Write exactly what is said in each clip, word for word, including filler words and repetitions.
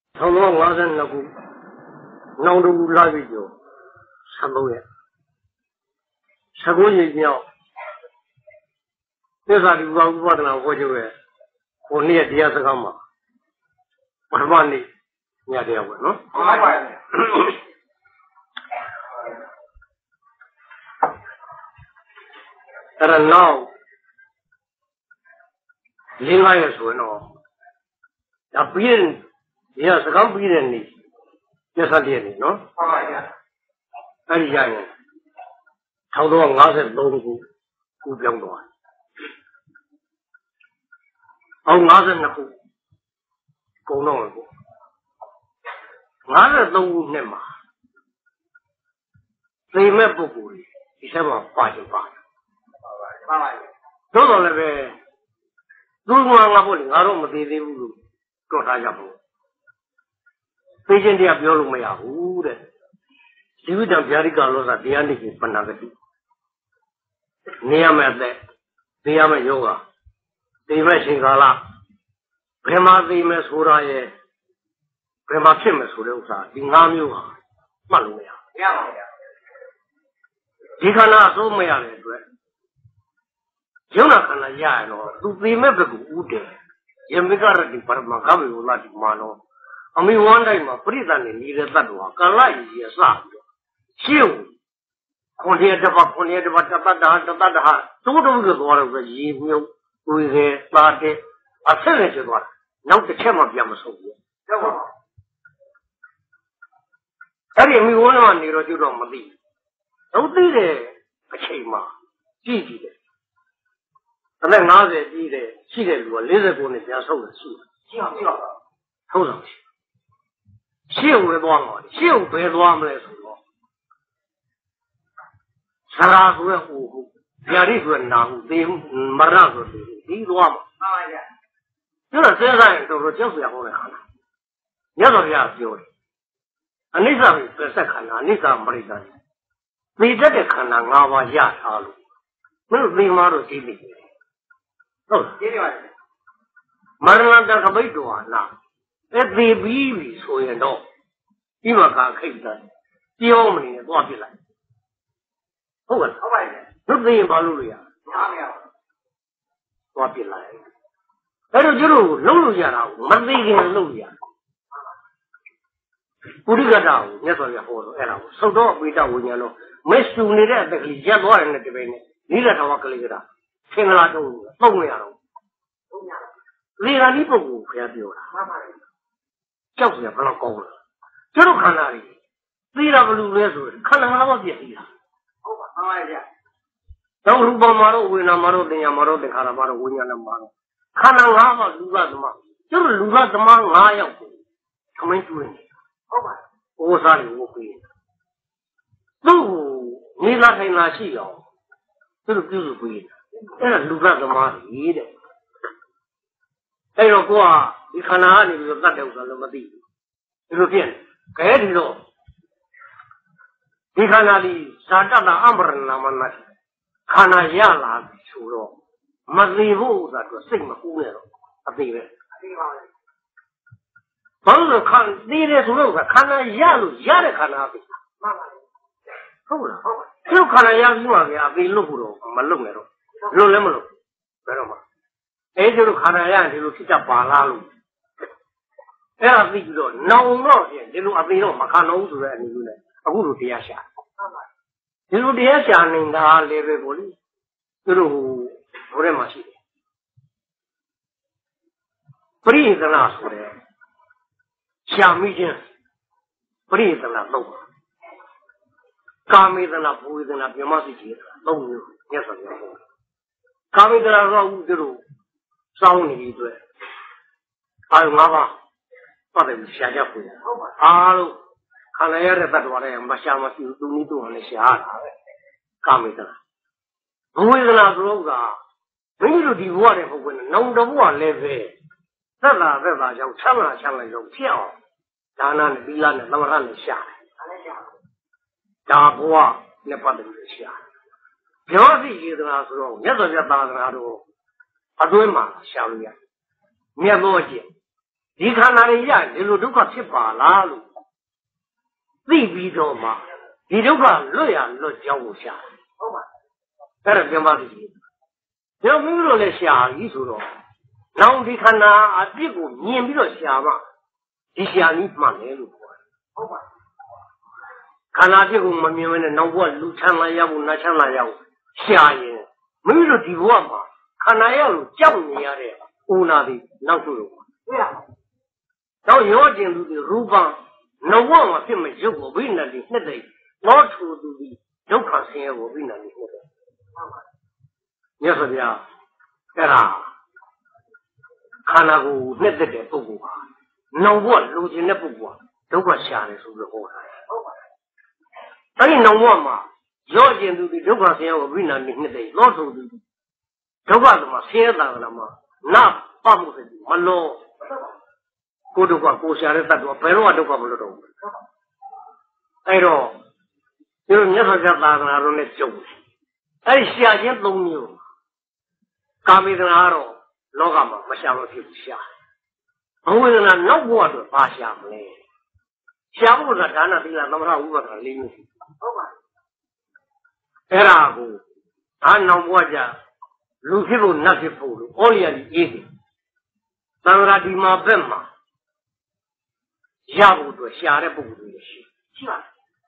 ထောင်တော်ငါးဆယ်နှစ်ခုနောင်တူလာပြီကျော်ဆံသုံးရက်ဆကုန်းကြီးမြောက်သစ္စာဒီဘဝဥပဒနာဟောချုပ်ရဲ့ကိုနေ့တရားစကားမှာပထမနေ့ညတရားပေါ့နော်မှန်ပါပါအဲ့ဒါနောက်လင်းလာရဆိုရင်တော့ဒါပြီးရင်ဒီကစကားပြီးတဲ့နေ့ကျက်ဆက်တဲ့နေ့နော်မှန်ပါဗျာအဲ့ဒီရရင်ထောင်တော့ငါးဆယ်သုံးခုခုပြောင်းသွားအောင်ငါးဆယ်နှစ်ခုကုန်တော့ပေါ့ငါးဆယ်သုံးခုနှစ်မှာသိမဲ့ပုဂ္ဂိုလ်ဒီဆက်မှာပါချင်ပါတယ်ပါပါသို့တော်လည်းပဲသူ့ငါငါပေါ့လေငါတော့မသေးသေးဘူးလို့ပြောထားကြပါဘူးသိချင်းတရားပြောလို့မရဘူးတဲ့ဒီဝိတ္တဗျာဒိကလောကတရားနိကေပဏ္ဏဂတိနေရမယ့်တဲ့သိရမယ့်ယောဂသိမဲ့ချိန်ကာလဘယ်မှာသိမဲ့ဆိုတာရဲ့ဘယ်မှာဖြစ်မဲ့ဆိုတဲ့ဥစ္စာဒီ၅မျိုးဟာမှတ်လို့မရဘူးမရပါဘူးဒီခန္ဓာအစိုးမရတဲ့အတွက်ယုံနာခန္ဓာရရင်တော့သူသိမဲ့ဘက်ကိုဥတည်ယမိကရတိပရမကဝေဝလာတိမာနောအမိဝမ်းတိုင်းမှာပြိဿနဲ့နေတဲ့တ attva ကာလရည်ရစပြီးတော့ရှင်းခွန်ရတပတ်ခွန်ရတပတ်တပတ်တာတပတ်တာတိုးတိုးကြောသွားတော့ရေမြုပ်ကိုယ်ရဲ့သားတဲ့အဆက်နဲ့ကျသွားတာနောက်တစ်ချက်မှပြန်မဆုံးဘူးဟုတ်ပါဘူးအဲ့ဒီအမိဝမ်းကနေတော့ကျွတ်တော့မသိဘူးသိတဲ့အချိန်မှာကြည့်ကြည့်တယ်အသက်၅၀ကြီးတယ်ရှိတဲ့လူက၄၉နှစ်ပြန်ဆုံးတယ်ရှိတယ်ရှိအောင်ရှိအောင်ဟုတ်ဆောင်ရှိရှေ့ကိုသွားမှာရှေ့ကိုဘယ်သွားမလဲဆိုတော့သရာဆိုရဲ့ဟိုဟိုဗျာဒိဆိုရဲ့နာဟုသေမရဆိုတဲ့ဒီသွားမှာမှန်ပါဗျာကျတော့စဉ်းစားရင်တော်တော်ကြောက်စရာဟောတဲ့ခါလားမြတ်စွာဘုရားပြောတယ်အနိစ္စကိုပြဆက်ခန္ဓာအနိစ္စမရိစ္ဆာသိတတ်တဲ့ခန္ဓာ၅ပါးရထားလို့မင်းတို့သိမှတော့သိပြီဟုတ်သိတယ်ပါမရဏတခပိတ်တော်ဟာလားအဲ့ဒီပြီးပြီဆိုရင်တော့ဒီမှာကခိတ်တယ်ပြောမနေနဲ့သွားပြစ်လိုက်ဟုတ်ကဲ့ဟုတ်ပါရဲ့သူသိရင်ဘာလို့လို့ရမရဘူးသွားပြစ်လိုက်အဲ့တော့ကျတို့လုံးလို့ရတာမသိခင်လုံးရပုရိကတာကိုမြတ်စွာဘုရားဟောတော့အဲ့ဒါကိုသုတ်တော်ပိဋကဝိညာဉ်တော့မဆူနေတဲ့အတက်ကလေးရက်သွားတယ်နဲ့တပည့်နဲ့နိလထဝကလေးကတာသင်္ကလာတုံးလို့သုံးမရတော့သုံးရလေဂာလိပုဂ္ဂိုလ်ဘုရားပြောတာမှန်ပါတယ်ကြောက်စရာဘယ်တော့ကောင်းလဲကျတို့ခန္ဓာတွေသိတာဘလို့လဲဆိုရင်ခန္ဓာငါးပါးပြည့်နေတာဟုတ်ပါမှန်ပါဗျာတော့ရူပမှာတော့ဝေဒနာမှာတော့သင်ညာမှာတော့သင်္ခါရမှာတော့ဝိညာဏမှာတော့ခန္ဓာငါးပါးလူကသမကျတို့လူကသမ၅ယောက်ကိုထမင်းကျွေးနေဟုတ်ပါဘိုးစားတွေဝုတ်ပေးသူ့နေလာထိုင်လာရှိအောင်သူတို့ပြုစုပေးတယ်အဲ့ဒါလူကသမားကြီးတဲ့အဲ့တော့ကိုကဒီခန္ဓာကနေပြီးတော့တတ်တယ်ဥစ္စာလည်းမသိဘူးဒီလိုဖြစ်နေခဲဒီတော့ဒီခန္ဓာဒီဇာတတာအမရဏမနခန္ဓာရလာပြီဆိုတော့မသိဖို့ဥစ္စာတော့စိတ်မကူးနဲ့တော့အသိပဲအသိပါပဲဘာလို့ခန္ဓာသိတယ်ဆိုတော့ခန္ဓာရလို့ရတဲ့ခန္ဓာပဲမှန်ပါဘူးဟုတ်လားဟုတ်ပါဒီခန္ဓာရပြီးမှဗျာအသိလို့ဖို့တော့မလုပ်နဲ့တော့လွတ်လည်းမလုပ်ဘယ်တော့မှအဲ့ဒီလိုခန္ဓာရရင်ဒီလိုဖြစ်တတ်ပါလားလို့အဲ့ဒါသိပြီးတော့နောင်တော့ဖြင့်ဒီလိုအသိတော့မခံတော့ဘူးဆိုတဲ့အနေမျိုးနဲ့အခုလိုတရားရှာဒီလိုတရားရှာနေတာလည်းပဲပေါ့လေသူတို့ဟိုဘိုးထဲမှာရှိတယ်ပရိသနာဆိုတဲ့ရှာမိခြင်းပရိသနာတော့ကာမေသနာဘူဝေသနာပြမသိကြီးသုံးမျိုးညက်ဆိုရအောင်ကာမေသနာတော့ဦးသူတို့စောင်းနေပြီအတွက်အာငါးပါးပတ်တယ်ရှာကြဖို့ဟုတ်ပါအားလုံးခန္ဓာရတဲ့တ attva တွေမရှာမရှိဘူးသူနည်းသူ့ဟန်နဲ့ရှာရတာပဲကာမေသနာဘဝေဒနာဆိုတော့ကမိမိတို့ဒီဘဝတည်းဟုတ်ကွယ်နောင်တဘဝလည်းပဲသက်သာသက်သာကြောင့်ဆမ်းလာဆမ်းလာကြောင့်ဖြစ်အောင်ဒါနနဲ့သီလနဲ့သမထနဲ့ရှာတယ်ဒါဘဝနဲ့ပတ်တယ်လို့ရှာတယ်ပြောစီရသနာဆိုတော့မြတ်စွာဘုရားသာသနာတော်အတွင်းမှာရှာလို့ရတယ်မြတ်သောကျင့်ဒီခန္ဓာတွေရဒီလိုဒုက္ခဖြစ်ပါလားလို့သိပြီးတော့မှဒီဒုက္ခလွတ်ရလွတ်ကြောင်းကိုရှာဟုတ်ပါအဲ့ဒါပြန်ပါလိမ့်မယ်ကြောင့်မိမိတို့လည်းရှာပြီဆိုတော့နောင်ဒီခန္ဓာအပြစ်ကိုမြင်ပြီးတော့ရှာမှဒီရှာနည်းမှန်တယ်လို့ပြောတယ်ဟုတ်ပါခန္ဓာပြစ်ကိုမမြင်ဘဲနဲ့နောက်ဘဝလူချမ်းသာရဖို့နတ်ချမ်းသာရဖို့ရှာရင်မိမိတို့ဒီဘဝမှာခန္ဓာရလို့ကြောက်နေရတဲ့ဦးနာသည်နောက်ဆုံးလို့တွေ့ရမှာတော့ရောကျင်သူတွေရူပံနဝမှာဖြစ်မဲ့ရုပ်ကိုဝိညာဉ်လေးနှစ်သိတော့ထူသူဒီဒုက္ခဆင်းရဲကိုဝိညာဉ်လေးနှစ်သိဟုတ်ပါမြတ်စွာဘုရားအဲ့ဒါခန္ဓာကိုနှစ်သက်တဲ့ပုဂ္ဂိုလ်ပါနောင်ဘဝလူကျင်တဲ့ပုဂ္ဂိုလ်ကဒုက္ခရှာတယ်ဆိုပြီးဟောတာဟုတ်ပါအဲ့ဒီနောင်ဘဝမှာရောကျင်သူဒီဒုက္ခဆင်းရဲကိုဝိညာဉ်လေးနှစ်သိတော့ထူသူဒုက္ခသမားဆင်းရဲတာကမှာနာပတ်မှုစိတ်မလောကိုဒုက္ခကိုရှာတဲ့တတ်တော့ဘယ်တော့ဒုက္ခမလို့တော့ဘူးအဲ့တော့ဒီလိုမြတ်စွာဘုရားသာသနာတော်နဲ့ကြုံတယ်အဲ့ရှာခြင်းသုံးမျိုးကာမေသနာကတော့လောကမှာမရှာလို့ဖြစ်ဘူးရှာဘဝေဒနာနောက်ဘဝတော့ဘာရှာမလဲရှာဖို့ကဒါနသီလသမထဥပဒနာလေးမျိုးဟုတ်ပါအဲ့ဒါကိုအာနောက်ဘဝကြလူဖြစ်ဖို့နတ်ဖြစ်ဖို့လို့ဩရိယကြီးအေးတယ်သံဃာဒီမှာဘက်မှာရဖို့အတွက်ရှာတဲ့ပုဂ္ဂိုလ်တွေရှိရှိပါ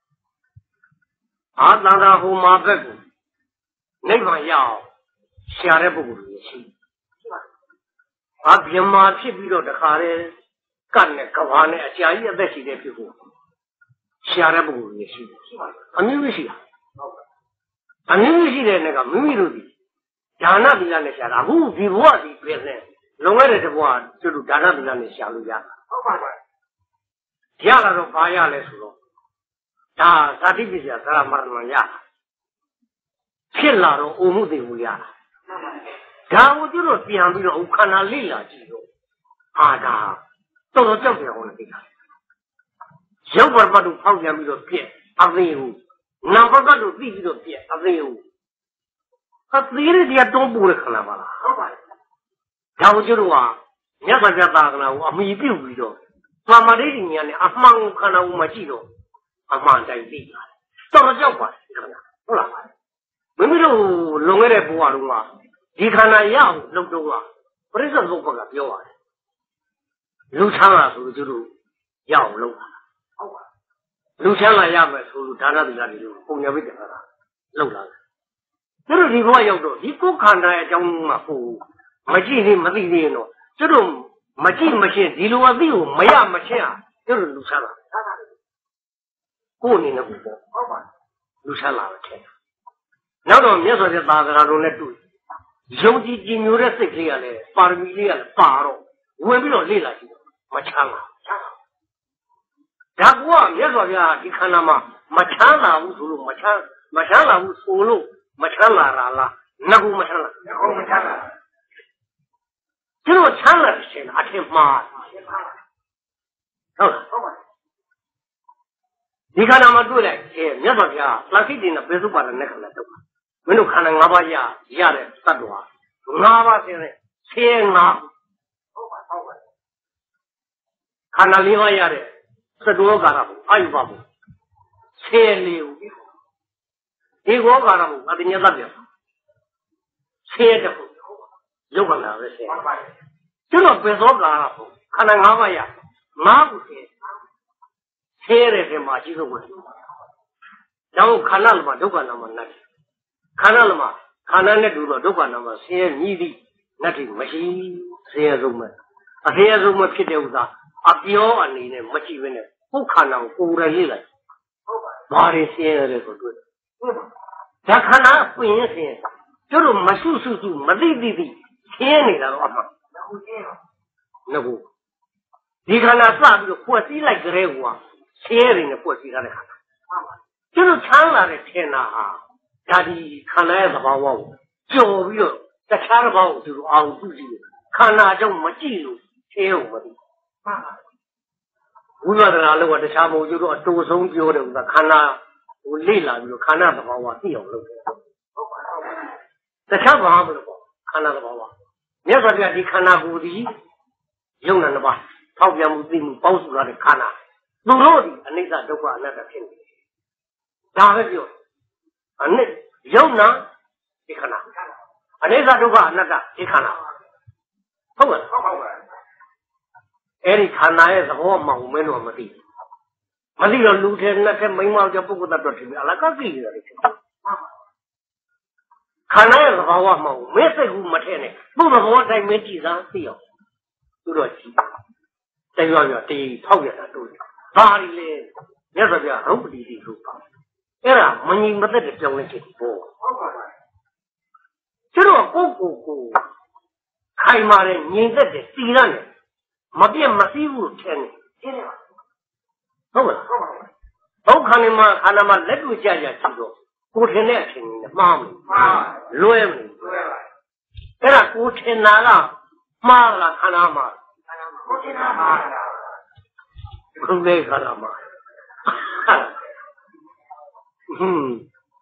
အာသံဃာဟိုမှာဘက်ကိုနိဗ္ဗာန်ရအောင်ရှာတဲ့ပုဂ္ဂိုလ်တွေရှိရှိပါအာဗြဟ္မာဖြစ်ပြီးတော့တခါတည်းကတ်နဲ့ကဘာနဲ့အကြာကြီးအသက်ရှိတဲ့ဖြစ်ဖို့ရှာတဲ့ပုဂ္ဂိုလ်တွေရှိရှိပါအမျိုးမျိုးရှိတာဟုတ်ပါအမျိုးမျိုးရှိတဲ့နဲ့ကမိမိတို့ဒီဒါနသီလနဲ့ရှာတာအခုဒီဘဝဒီပြည့်နဲ့လုံခဲ့တဲ့ဘဝကျွတ်ဒါနသီလနဲ့ရှာလို့ရတာဟုတ်ပါပါရလာတော့ဘာရလဲဆိုတော့ဒါဇာတိပစ္စယသရမရဏရဖြစ်လာတော့အိုမှုသိမှုရတာဒါကိုကျွတ်တော့ပြန်ပြီးတော့ခန္ဓာလိလာကြည့်တော့အာဒါတော်တော်ကြောက်တယ်ဟောနေတယ်ရုပ်ပရပတ်တို့ဖောက်ပြန်ပြီးတော့ပြက်အသေးဘူးနာပပတ်တို့သိပြီးတော့ပြက်အသေးဘူးအသေးရတဲ့တုံးပူတဲ့ခန္ဓာပါလားဟုတ်ပါဘူးဒါကိုကျွတ်တော့မြတ်စွာဘုရားသာသနာကိုအမိပြုတ်ပြီးတော့သမာဓိဉာဏ်နဲ့အမှန်ခန္ဓာကိုမှကြည့်တော့အမှန်တိုင်းသိတာတော်တော်ကြောက်ပါတယ်ခင်ဗျာဟုတ်လားမိမိတို့လုံခဲ့တဲ့ဘဝတုန်းကဒီခန္ဓာရအောင်လုပ်တော့ကပရိစ္ဆေသမုပ္ပါကပြောပါတယ်လူချမ်းသာဆိုလို့သူတို့ရအောင်လုပ်တာဟုတ်ပါလူချမ်းသာရမယ်ဆိုလို့ဒါနသီလတွေလို့ပုံညာဝိတ္တကလုပ်လာတယ်သူတို့ဒီဘဝရောက်တော့ဒီကိုယ်ခန္ဓာရဲ့အကြောင်းမှပို့မကြည့်သေးမသိသေးရင်တော့သူတို့မကြည့်မရှင်းဒီလိုအသိကိုမရမရှင်းအောင်သူတို့လူချမ်းသာကိုယ်အနေနဲ့ပေါ့ဟုတ်ပါလူချမ်းသာပဲထင်နောက်တော့မြတ်စွာဘုရားသာသနာတော်နဲ့တွေ့ယုံကြည်ကြည်ညိုတဲ့စိတ်ကလေးကလည်းပါရမီလေးကလည်းပါတော့ဝင်ပြီးတော့လေ့လာကြည့်တော့မချမ်းသာဒါကမြတ်စွာဘုရားဒီခန္ဓာမှာမချမ်းသာဘူးဆိုလို့မချမ်းမချမ်းသာဘူးဆိုလို့မချမ်းသာတာလားငါကမချမ်းသာငါကမချမ်းသာကျတော့ချမ်းသာရှင်အထင်မှားဟုတ်လားဟုတ်ပါဒီခန္ဓာမှာတွေ့လိုက်အဲမြတ်စွာဘုရားပလခိတိနဲ့ဘေသုပါဒနဲ့ခန္ဓာတော့မင်းတို့ခန္ဓာ၅ပါးရရတဲ့သတ္တဝါ၅ပါးဆင်းတဲ့ဆင်းငါဟုတ်ပါဟုတ်ပါခန္ဓာ၄ပါးရတဲ့သတ္တဝါကာရဘုအာယုဘဘုဆင်းလေးဦးဒီဘောကာရဘုအတ္တညတပြဆင်းတဲ့ဘုရုပ်ခန္ဓာပဲဆင်းဟုတ်ပါကျွတ်တော့ဘေသောကာရဘုခန္ဓာ၅ပါးရငါးခုဆင်းဆင်းတဲ့ထဲမှာအကြီးဆုံးပဲတော့ခန္ဓာလမှာဒုက္ခနာမှာနတ်ခန္ဓာလမှာခန္ဓာနဲ့တူတော့ဒုက္ခနာမှာဆင်းရဲမြည်သည်နတ်တိမရှိဆင်းရဲဆုံးပဲအဆင်းရဲဆုံးပဲဖြစ်တဲ့ဥစ္စာအပြောအနေနဲ့မကြည့်ဘဲနဲ့ပုခန္ဓာကိုကိုယ်ရည်လိုက်ဟုတ်ပါဘာတွေဆင်းရဲတယ်ဆိုတွေ့ဟုတ်ပါဒါခန္ဓာပင်ဆင်းရဲကျတို့မဆုစုစုမသိသိသိဆင်းရဲနေတာတော့အမှန်ဟုတ်ကဲ့ငါကဒီခန္ဓာစပြီးတော့ပွက်စည်းလိုက်ကြတဲ့ကွာဆင်းရဲတွေနဲ့ပွက်စည်းထားတဲ့ခန္ဓာဟုတ်ပါကျတို့ချမ်းလာတဲ့ထင်တာဟာဒါဒီခန္ဓာရဲ့သဘာဝကိုကြော်ပြီးတော့တခြားတစ်ပေါက်ကိုသူတို့အောင်ပြုကြည့်တယ်ခန္ဓာကြောင့်မကြည့်လို့ဆင်းရဲကိုမသိဝိပဿနာလို့ကတခြားမဟုတ်ကျတို့အတူဆုံးပြောတယ်ကခန္ဓာကိုလေ့လာပြီးတော့ခန္ဓာသဘာဝသိအောင်လုပ်တယ်ဟုတ်ပါဟုတ်ပါတခြားဘာမှမလုပ်ပါခန္ဓာသဘာဝမြတ်စွာဘုရားဒီခန္ဓာကိုယ်ဒီယုံနာနှစ်ပါးဖဖောက်ပြန်မှုသိမှုပေါင်းစုလာတဲ့ခန္ဓာသူတို့ဒီအနိစ္စဒုက္ခအနတ္တဖြစ်နေတယ်ဒါပဲပြောအနိယုံနာဒီခန္ဓာအနိစ္စဒုက္ခအနတ္တဒီခန္ဓာဟုတ်ကဲ့ဟုတ်ပါဘူးအဲ့ဒီခန္ဓာရဲ့သဘောမှောင်မင်းတော့မသိမသိတော့လူထဲနဲ့ထဲမိန်းမကြောင့်ပုဂ္ဂိုလ်တ attva ထင်ပြီးအလကားသိရတယ်ဖြစ်ခန္ဓာရဲ့သဘောမှောင်မင်းစိတ်ကူမထဲနဲ့သူ့သဘောတိုင်းမင်းကြည်စားသိအောင်သူတော့ကြည်တယ်ရွရွတေးထောက်ရတာတို့ဘာဒီလေမြတ်စွာဘုရားရုပ်ပတိတိလို့ပါအဲ့ဒါမငြိမ်မသက်တဲ့ပြောင်းလဲချက်ပေါ့ဟုတ်ပါပါကျတော့ကိုကိုကိုခိုင်မာတဲ့ငြိမ်သက်တဲ့စီရနဲ့မပြတ်မစည်းဘူးထင်တယ်ရှင်းတယ်ပါဟုတ်ပါဟုတ်ပါဒုက္ခနဲ့မှခန္ဓာမှာလက်တွေ့ကြကြကြည့်တော့ကိုထင်တဲ့အချိန်နဲ့မှားမယ်မှားလွဲမယ်လွဲပါအဲ့ဒါကိုထင်တာကမှားလားခန္ဓာမှာကိုထင်တာမှားတာဘုရားခန္ဓာမှာဟွန်း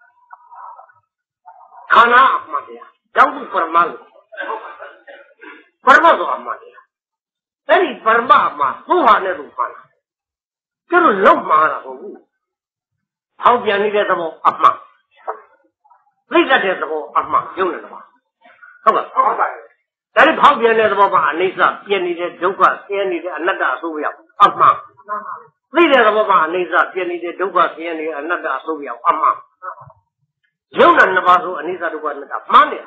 ခန္ဓာအမှန်တရားတောင်းပရမလို့ပရမဆိုအမှန်တရားအဲ့ဒီပရမမှာဘုရားနဲ့သူပါလားကျတော့လုံးမှားတာဟုတ်ဘူးဟောက်ပြန်နေတဲ့သဘောအမှန်သိတတ်တဲ့သဘောအမှန်ရုပ်နဲ့သဘောဟုတ်ပါဟုတ်ပါဒါလည်းဖောက်ပြန်တဲ့သဘောမှာအနိစ္စပြည့်နေတဲ့ဒုက္ခဆင်းရဲနေတဲ့အနတ္တအစိုးရအမှန်သိတဲ့သဘောမှာအနိစ္စပြည့်နေတဲ့ဒုက္ခဆင်းရဲနေတဲ့အနတ္တအစိုးရအမှန်ရုပ်နဲ့နှစ်ပါးဆိုအနိစ္စဒုက္ခအနတ္တမှန်တယ်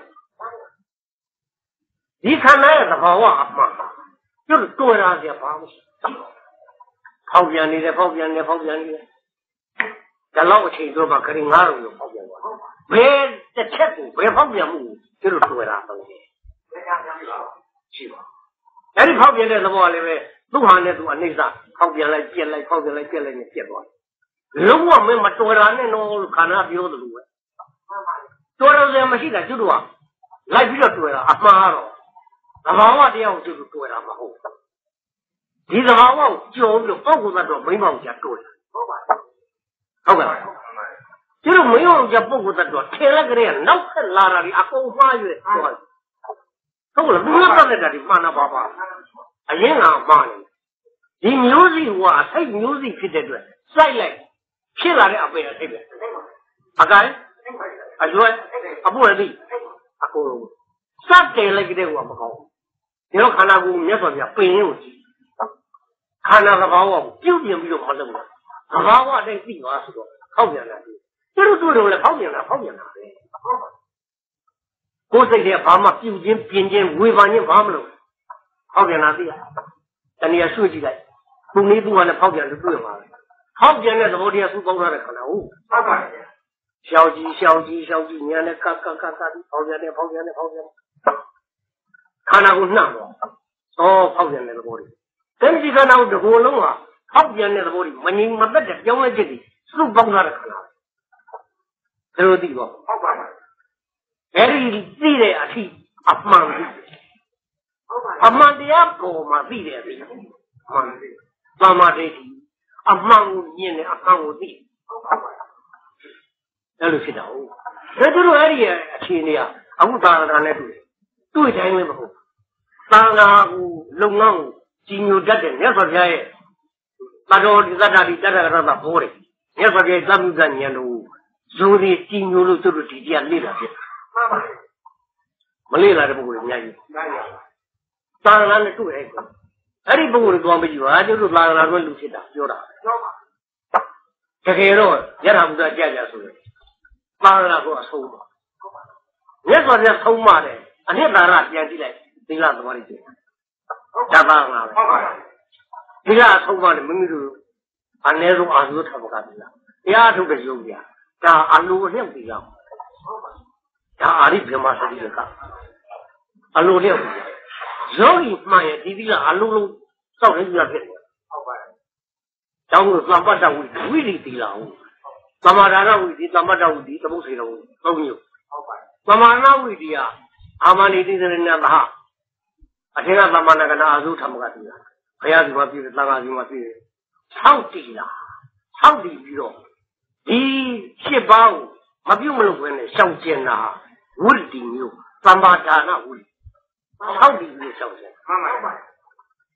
ဒီခန္ဓာရဲ့သဘောကအမှန်ကျတော့တွေ့ရကြပါမရှိဖောက်ပြန်နေတယ်ဖောက်ပြန်နေဖောက်ပြန်နေတယ်ဒါလောက်အချိန်ဆိုမှခရီးငါးရုံလို့ဖောက်ပြန်သွားဘယ်တစ်ချက်ကိုဘယ်ဖောက်ပြန်မှုကျတော့တွေ့ရတော့တယ်ရှိပါအဲ့ဒီဖောက်ပြန်တဲ့သဘောကလည်းပဲသူ့ဟာနဲ့သူအနိစ္စဖောက်ပြန်လိုက်ပြက်လိုက်ဖောက်ပြန်လိုက်ပြက်လိုက်နဲ့ပြက်သွားတယ်လုံးဝမင်းမတော်တာနဲ့တော့ခန္ဓာပြောသလိုပဲတော်တော်စရာမရှိတာကျွတ်တော့လိုက်ပြီးတော့တွေ့တာအမှားတော့သဘာဝတရားကိုကျွတ်တွေ့တာမဟုတ်ဒီသဘာဝကိုကြော်ပြီးတော့ပုဂ္ဂိုလ်ကတော့မိမောင်ကြတွေ့တယ်ဟုတ်ပါဟုတ်ကဲ့ကျွတ်မိမောင်ကြပုဂ္ဂိုလ်ကတော့ထင်လိုက်ကြတဲ့နောက်ဆက်လာတာဒီအကုန်မှားရွယ်သွားတယ်ဟုတ်လားဘုရားတက်တဲ့တာဒီမှန်တာပါပါအရင်ကမှားနေဒီမျိုးစီကအစိတ်မျိုးစီဖြစ်တဲ့အတွက်စိုက်လိုက်ဖြစ်လာတဲ့အပေအစိတ်ပဲအကဲအရွယ်အပူရသည်အကုန်လုံးစတယ်လိုက်ကြတဲ့ဟိုကမကောင်းဘူးဒီတော့ခန္ဓာကိုယ်မြတ်စွာဘုရားပင်ရင်ကိုကြည့်ခန္ဓာသဘာဝကိုပြုတ်ပြင်ပြီးတော့မလုပ်ဘူးသဘာဝအတိုင်းသိသွားဆိုတော့ဖောက်ပြန်တာသူတို့တို့တော့လည်းဖောက်ပြန်တာဖောက်ပြန်တာပဲကိုယ်စိတ်ထဲဘာမှပြုတ်ခြင်းပြင်ခြင်းဝေဖန်ခြင်းဘာမလုပ်ဖောက်ပြန်တာသိရတဏှာဆွကြည့်လိုက်သူနည်းသူကလည်းဖောက်ပြန်လို့တွေ့မှာပဲဖောက်ပြန်တဲ့သဘောတရားသူပေါင်းထားတဲ့ခန္ဓာဟုတ်ဟုတ်ပါရဲ့ရှောက်ကြီးရှောက်ကြီးရှောက်ကြီးညာနဲ့ကကကကဖောက်ပြန်တယ်ဖောက်ပြန်တယ်ဖောက်ပြန်ခန္ဓာကိုနှံ့တော့သောဖောက်ပြန်တဲ့သဘောတွေတဏှာခန္ဓာကိုတစ်ခုလုံးကဖောက်ပြန်တဲ့သဘောတွေမငြိမ်မသက်တဲ့ကြောင်းလဲချက်တွေသူပေါင်းထားတဲ့ခန္ဓာပဲဒါလိုသိတော့ဟုတ်ပါပါအဲ့ဒီသိတဲ့အထိအမှန်သိအမှန်တရားပေါ်မှာသိတယ်ပြီမှန်တယ်သမာဓိအမှန်ကိုမြင်တယ်အမှန်ကိုသိအဲ့လိုဖြစ်တာဟုတ်ဒါတို့အဲ့ဒီအခြေအနေကအခုသာသနာနဲ့တွေ့တွေ့တိုင်းလည်းမဟုတ်သာသနာကိုလုပ်ငန်းကိုကြီးညိုတတ်တဲ့မြတ်စွာဘုရားရဲ့တတော်ဒီသတ္တတိတတ္တရတ္တဘောတယ်မြတ်စွာဘုရားသဗ္ဗုဒ္ဓဉာဏ်လို့ဇိုးဒီကြီးညိုလို့တို့ဒီတရားလေ့လာဖြစ်မလေ့လာတဲ့ပုဂ္ဂိုလ်တွေအများကြီးသာသနာနဲ့တွေ့အဲ့အဲ့ဒီပုဂ္ဂိုလ်တွေသွားမကြည့်ပါကျတို့သာသနာ့လူဖြစ်တာပြောတာတကယ်တော့ယထာဘုရားကြကြဆိုရင်သာသနာကိုအဆုံးပါမြတ်စွာဘုရားဆုံးမတယ်အနှစ်သာရပြန်ကြည့်လိုက်သီလသမာဓိကျဒါပါငါပဲသီလအဆုံးမတယ်မိမိတို့အနည်းဆုံးအာသုထဘကသီလတရားထုတ်တဲ့ယုံကြဒါအလိုအလျောက်သီလဒါအာရိဗြဟ္မစတိကအလိုလျောက်ယောဂီမှန်ရဲ့ဒီသီလအလုံးလုံးစောက်နေကြဖြစ်တယ်ဟုတ်ပါတယ်ကျောင်းကိုသံပတ္တဝိဝိရိသီလဟုတ်သမာဓာနဝိဒီသံပတ္တဝိဒီသမုစေတော်သုံးမျိုးဟုတ်ပါတယ်သမာဓာနဝိဒီကအာမဏိတိသရဏသဟအထင်ကသမ္မာနာကနာအာသုထမကတိလားဘုရားစီမှာပြည့်တယ်သံဃာစီမှာပြည့်တယ်ဆောက်တည်လားဆောက်တည်ပြီးတော့ဒီရှစ်ပါးကိုမပြုတ်မလုပ်ဘဲနဲ့ရှောင်ကျင်တာဝိရိမျိုးသံပါဒါနဝိဆောက်တည်ပြီးရှောင်ကျင်မှန်ပါပါယ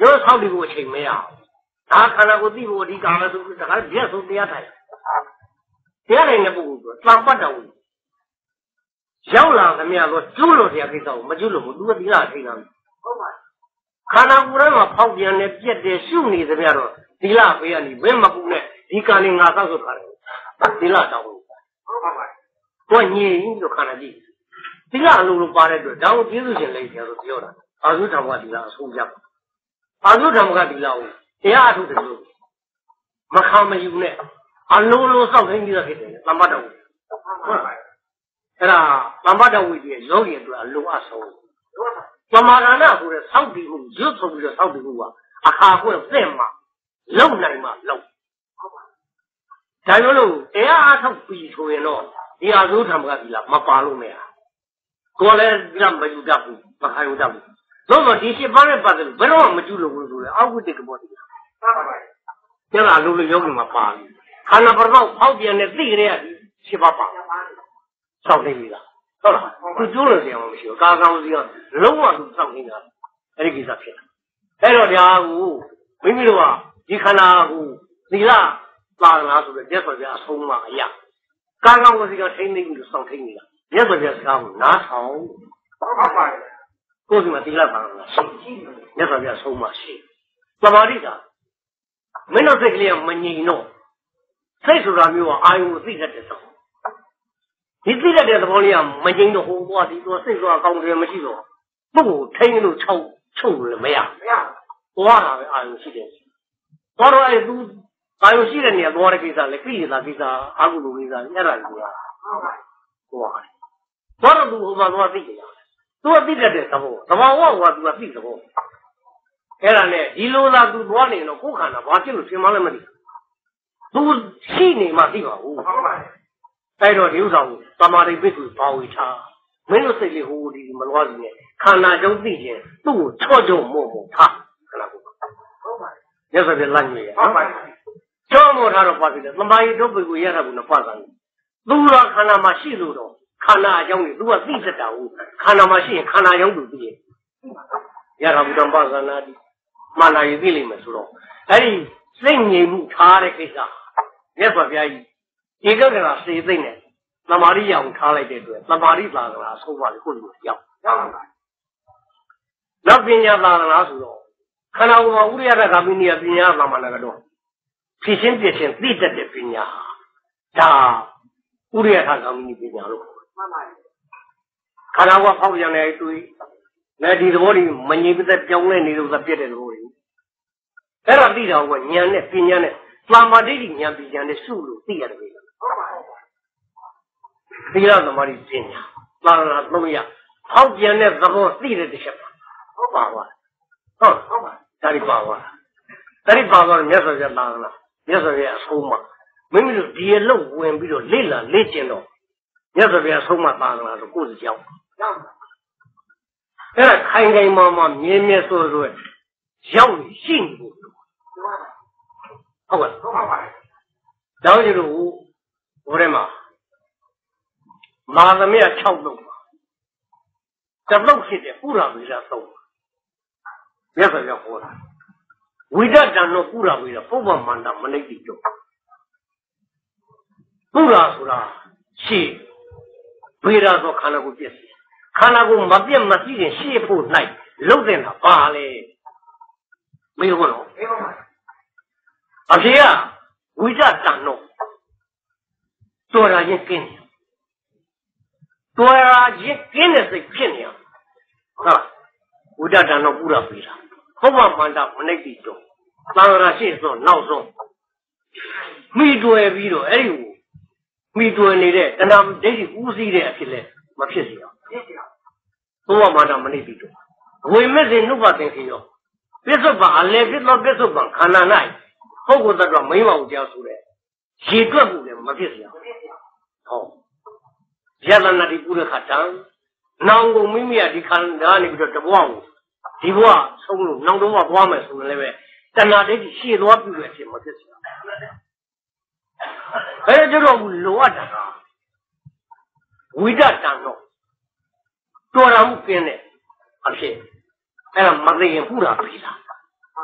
ပြောဆောက်ဒီကိုအချိန်မရဘူးဒါခန္ဓာကိုသိဖို့ဒီကာလဆိုတခါပြည့်စုံတရားထိုင်တရားထိုင်တဲ့ပုဂ္ဂိုလ်ကတန်ပတ်တော်ရောက်လာသမျှတော့ကျွလို့တရားကိစ္စကိုမကျွလို့ဘူးသူကဒီလားထိန်းတာဟုတ်ပါခန္ဓာကိုယ်ထဲမှာဖောက်ပြန်နေပြက်တယ်ရှုနေသမျှတော့ဒီလားဘေးကနေဘယ်မကူနဲ့ဒီကံနေငါဆောက်ဆိုထားတယ်ဒီလားတောင်းဟုတ်ပါပါကိုညင်လို့ခန္ဓာကြည့်ဒီလားအလိုလိုပါတဲ့အတွက်ဒါကိုကျေးဇူးရှင်လေးပြောဆိုပြောတာအာသုဓမ္မကဒီလားအဆုံးပြအာသုဓမ္မကဒီလားကိုတရားအထုတယ်လို့မခံမယူနဲ့အလိုလိုစောက်သိပြီးတော့ဖြစ်တယ်သမ္ပတ္တဝိဟုတ်ပါပါအဲ့ဒါသမ္ပတ္တဝိရဲ့ယောဂီအတွက်အလိုအဆုံးပမာဒနာဆိုတဲ့စောက်တည်မှုရွတ်ဆိုပြီးတော့စောက်တည်မှုကအခါခွင့်သင့်မှလုံနိုင်မှလုံဟုတ်ပါဒါမျိုးလို့တရားအထုတ်ပြီးဆိုရင်တော့ဒီအာသုဓမ္မကဒီလားမပါလို့မရကိုယ်လည်းဒီလားမယူတတ်ဘူးမခံယူတတ်ဘူးသို့တော့ဒီရှင်းပါတဲ့ပတ်သက်လို့ဘယ်တော့မှမကျူလို့ဘူးဆိုလဲအောက်ဝိတ္တကဘောတိဟုတ်ပါပါကျန်တာလို့လို့ယောဂီမှာပါပြီခန္ဓာပရမောက်ဖောက်ပြန်တဲ့သိကြရတဲ့ရှင်းပါပါစောင့်နေပြီလားဟုတ်လားသူကျိုးလို့တရားမရှိဘူးကာကောင်းစီကလုံးဝသူစောင့်နေတာအဲ့ဒီကိစ္စဖြစ်တယ်အဲ့တော့ဒါကိုမိမိတို့ကဒီခန္ဓာကိုသီလသာသနာဆိုတဲ့ကျက်ဆိုပြအဆုံးမအရာကာကောင်းစီကထိမ့်နေပြီးစောင့်ထိမ့်နေတာကျက်ဆိုပြစကားကိုနားထောင်ဟုတ်ပါပါကိုယ်စီမှာသီလသာသနာရှိကျက်ဆိုပြအဆုံးမရှိသမာဓိကမင်းတို့စိတ်ကလေးကမငြိမ်တော့စိတ်ဆိုတာမျိုးကအာယုံကိုသိတတ်တဲ့သဘောဒီသိတတ်တဲ့သဘောလေးကမငြိမ်တော့ဟိုသွားဒီသွားစိတ်သွားကောင်းတယ်မရှိတော့ပုဂ္ဂိုလ်ထိန်းလို့ချုပ်ချုပ်လို့မရမရသွားတာပဲအာယုံရှိတယ်သွားတော့အဲသူအာယုံရှိတဲ့နေရာသွားတဲ့ကိစ္စလေကိလေသာကိစ္စအာဟုလိုကိစ္စအဲ့ဒါကိုရဟုတ်ပါဘူးသွားတယ်သွားတော့သူဟိုမှာသွားသိကြတယ်သူကသိတတ်တဲ့သဘောသဘောဝကသူကသိသဘောအဲ့ဒါနဲ့ဒီလိုသာသူသွားနေတော့ကိုယ်ခန္ဓာဘာဖြစ်လို့ရှင်မလဲမသိသူရှိနေမှသိပါဘူးဟုတ်ပါအဲ့တော့ဒီဥစ္စာကိုသမာဓိပိတ်ကိုဘာဝေထားမင်းတို့စိတ်လေးဟိုဒီမလွားစီနဲ့ခန္ဓာကြောင့်သိခြင်းသူ့ကိုချော့ချော့မို့မို့ထားခဏကိုဟုတ်ပါရသဖြင့်လမ်းကြီးရဟုတ်ပါချော့မို့ထားတော့ပါပြီလေသမာဓိတို့ပိတ်ကိုရတာကလည်းပတ်သွားတယ်သူကခန္ဓာမှာရှိလို့တော့ခန္ဓာအကြောင်းကြီးသူကသိတတ်တာဟုတ်ခန္ဓာမှာရှိရင်ခန္ဓာကြောင့်သူသိရဲ့ရတာဘုဒ္ဓဘာသာနာတိမှန်လာရင်သိလိမ့်မယ်ဆိုတော့အဲ့ဒီစိတ်ငြိမ်မှုထားတဲ့ကိစ္စမြတ်စွာဘုရားကြီးဧကဂရစေသိမ့်နဲ့သမာဓိရအောင်ထားလိုက်တဲ့အတွက်သမာဓိသာသနာအဆုံးပါလေကိုယ်ကိုရောက်ရောက်ပါနောက်ပညာသာသနာဆိုတော့ခန္ဓာကိုယ်မှာဥရိယတဂမိနိယပညာသာမဏေကတော့ဖြစ်ချင်းပြည့်ချင်းသိတတ်တဲ့ပညာဒါဥရိယတဂမိနိပညာလို့မှန်ပါပြီခန္ဓာကိုယ်ဖောက်ပြန်တဲ့အတွေ့နဲ့ဒီသဘောတွေမငြိမ်သက်ပြောင်းလဲနေလို့သာပြည့်တဲ့သဘောတွေအဲ့ဒါသိတာကဉာဏ်နဲ့ပညာနဲ့သမာဓိဉာဏ်ပညာနဲ့စုလို့သိရတယ်ဗျာဟုတ်ပါဘူးသီလသမာဓိပညာသာသနာသုံးရဖောက်ပြန်တဲ့သဘောသိတဲ့တစ်ချက်ပါဟုတ်ပါပါဟုတ်ဟုတ်ပါဒါဒီပါပါဒါဒီပါပါမြတ်စွာဘုရားသာသနာမြတ်စွာဘုရားအဆုံးအမမိမိတို့ဒီအလုပ်ဝင်ပြီးတော့လေ့လာလေ့ကျင့်တော့မြတ်စွာဘုရားအဆုံးအမသာသနာဆိုကိုယ်စီကြောင်းရောက်အဲ့ဒါခိုင်ခိုင်မာမာမြဲမြဲဆိုဆိုရောက်ရှိနေဖို့ဟုတ်ကဲ့ဟုတ်ပါပါတောင်းကြလို့ဘိုးထဲမှာမာသမီး၆လုံးပါတလုံးဖြစ်တဲ့ပုရဝိရသုံးမြတ်စွာဘုရားဟောတာဝိဒတံတော့ပုရဝိရပုဗ္ဗမန္တမနိတိတော့ပုရဆိုတာရှိဝိရဆိုခန္ဓာကိုယ်ပြည့်စုံခန္ဓာကိုယ်မပြတ်မစည်းရင်ရှေ့ဖို့နိုင်လုံးတဲ့တာပါလေမေးလို့နော်မေးပါပါအဖေကဝိဇ္ဇတန်တော့တော်ရရင်ကင်းတယ်တော်ရရင်ကင်းတဲ့စိတ်ဖြစ်နေရဟုတ်ဝိဇ္ဇတန်တော့ပူရပေးတာဘုဗ္ဗမန္တမနိတိတော့သာရရှိဆိုနောက်ဆုံးမိတွေ့ပြီးတော့အဲ့ဒီကိုမိတွေ့နေတဲ့တဏှာဒိဋ္ဌိဥစည်းတဲ့အဖြစ်လဲမဖြစ်စေအောင်ဘုဗ္ဗမန္တမနိတိတော့ဝိမစ္စေနုပတင်ခေရောပစ္စုပန်အလယ်ဖြစ်သောပစ္စုပန်ခန္ဓာ၌ပုဂ္ဂိုလ်တ attva မိမ့်မအောင်ကြောက်ဆိုတဲ့ရေတွက်မှုလည်းမဖြစ်စေအောင်ဟုတ်ယတနာတိပုရခတံနောင်ကိုမိမိကဒီခန္ဓာနေပြီးတော့တဘဝကိုဒီဘဝဆုံးလို့နောင်တော့သွားမယ်ဆိုရင်လည်းပဲတဏှာဒိဋ္ဌိရှေ့သွားပြုတဲ့အဖြစ်မဖြစ်စေအောင်ဘယ်တော့တော့လိုအပ်တာကဝိဒတံတော့တော်တော်မှုကင်းတဲ့အဖြစ်အဲ့ဒါမသိရင်ပူတာပြီလား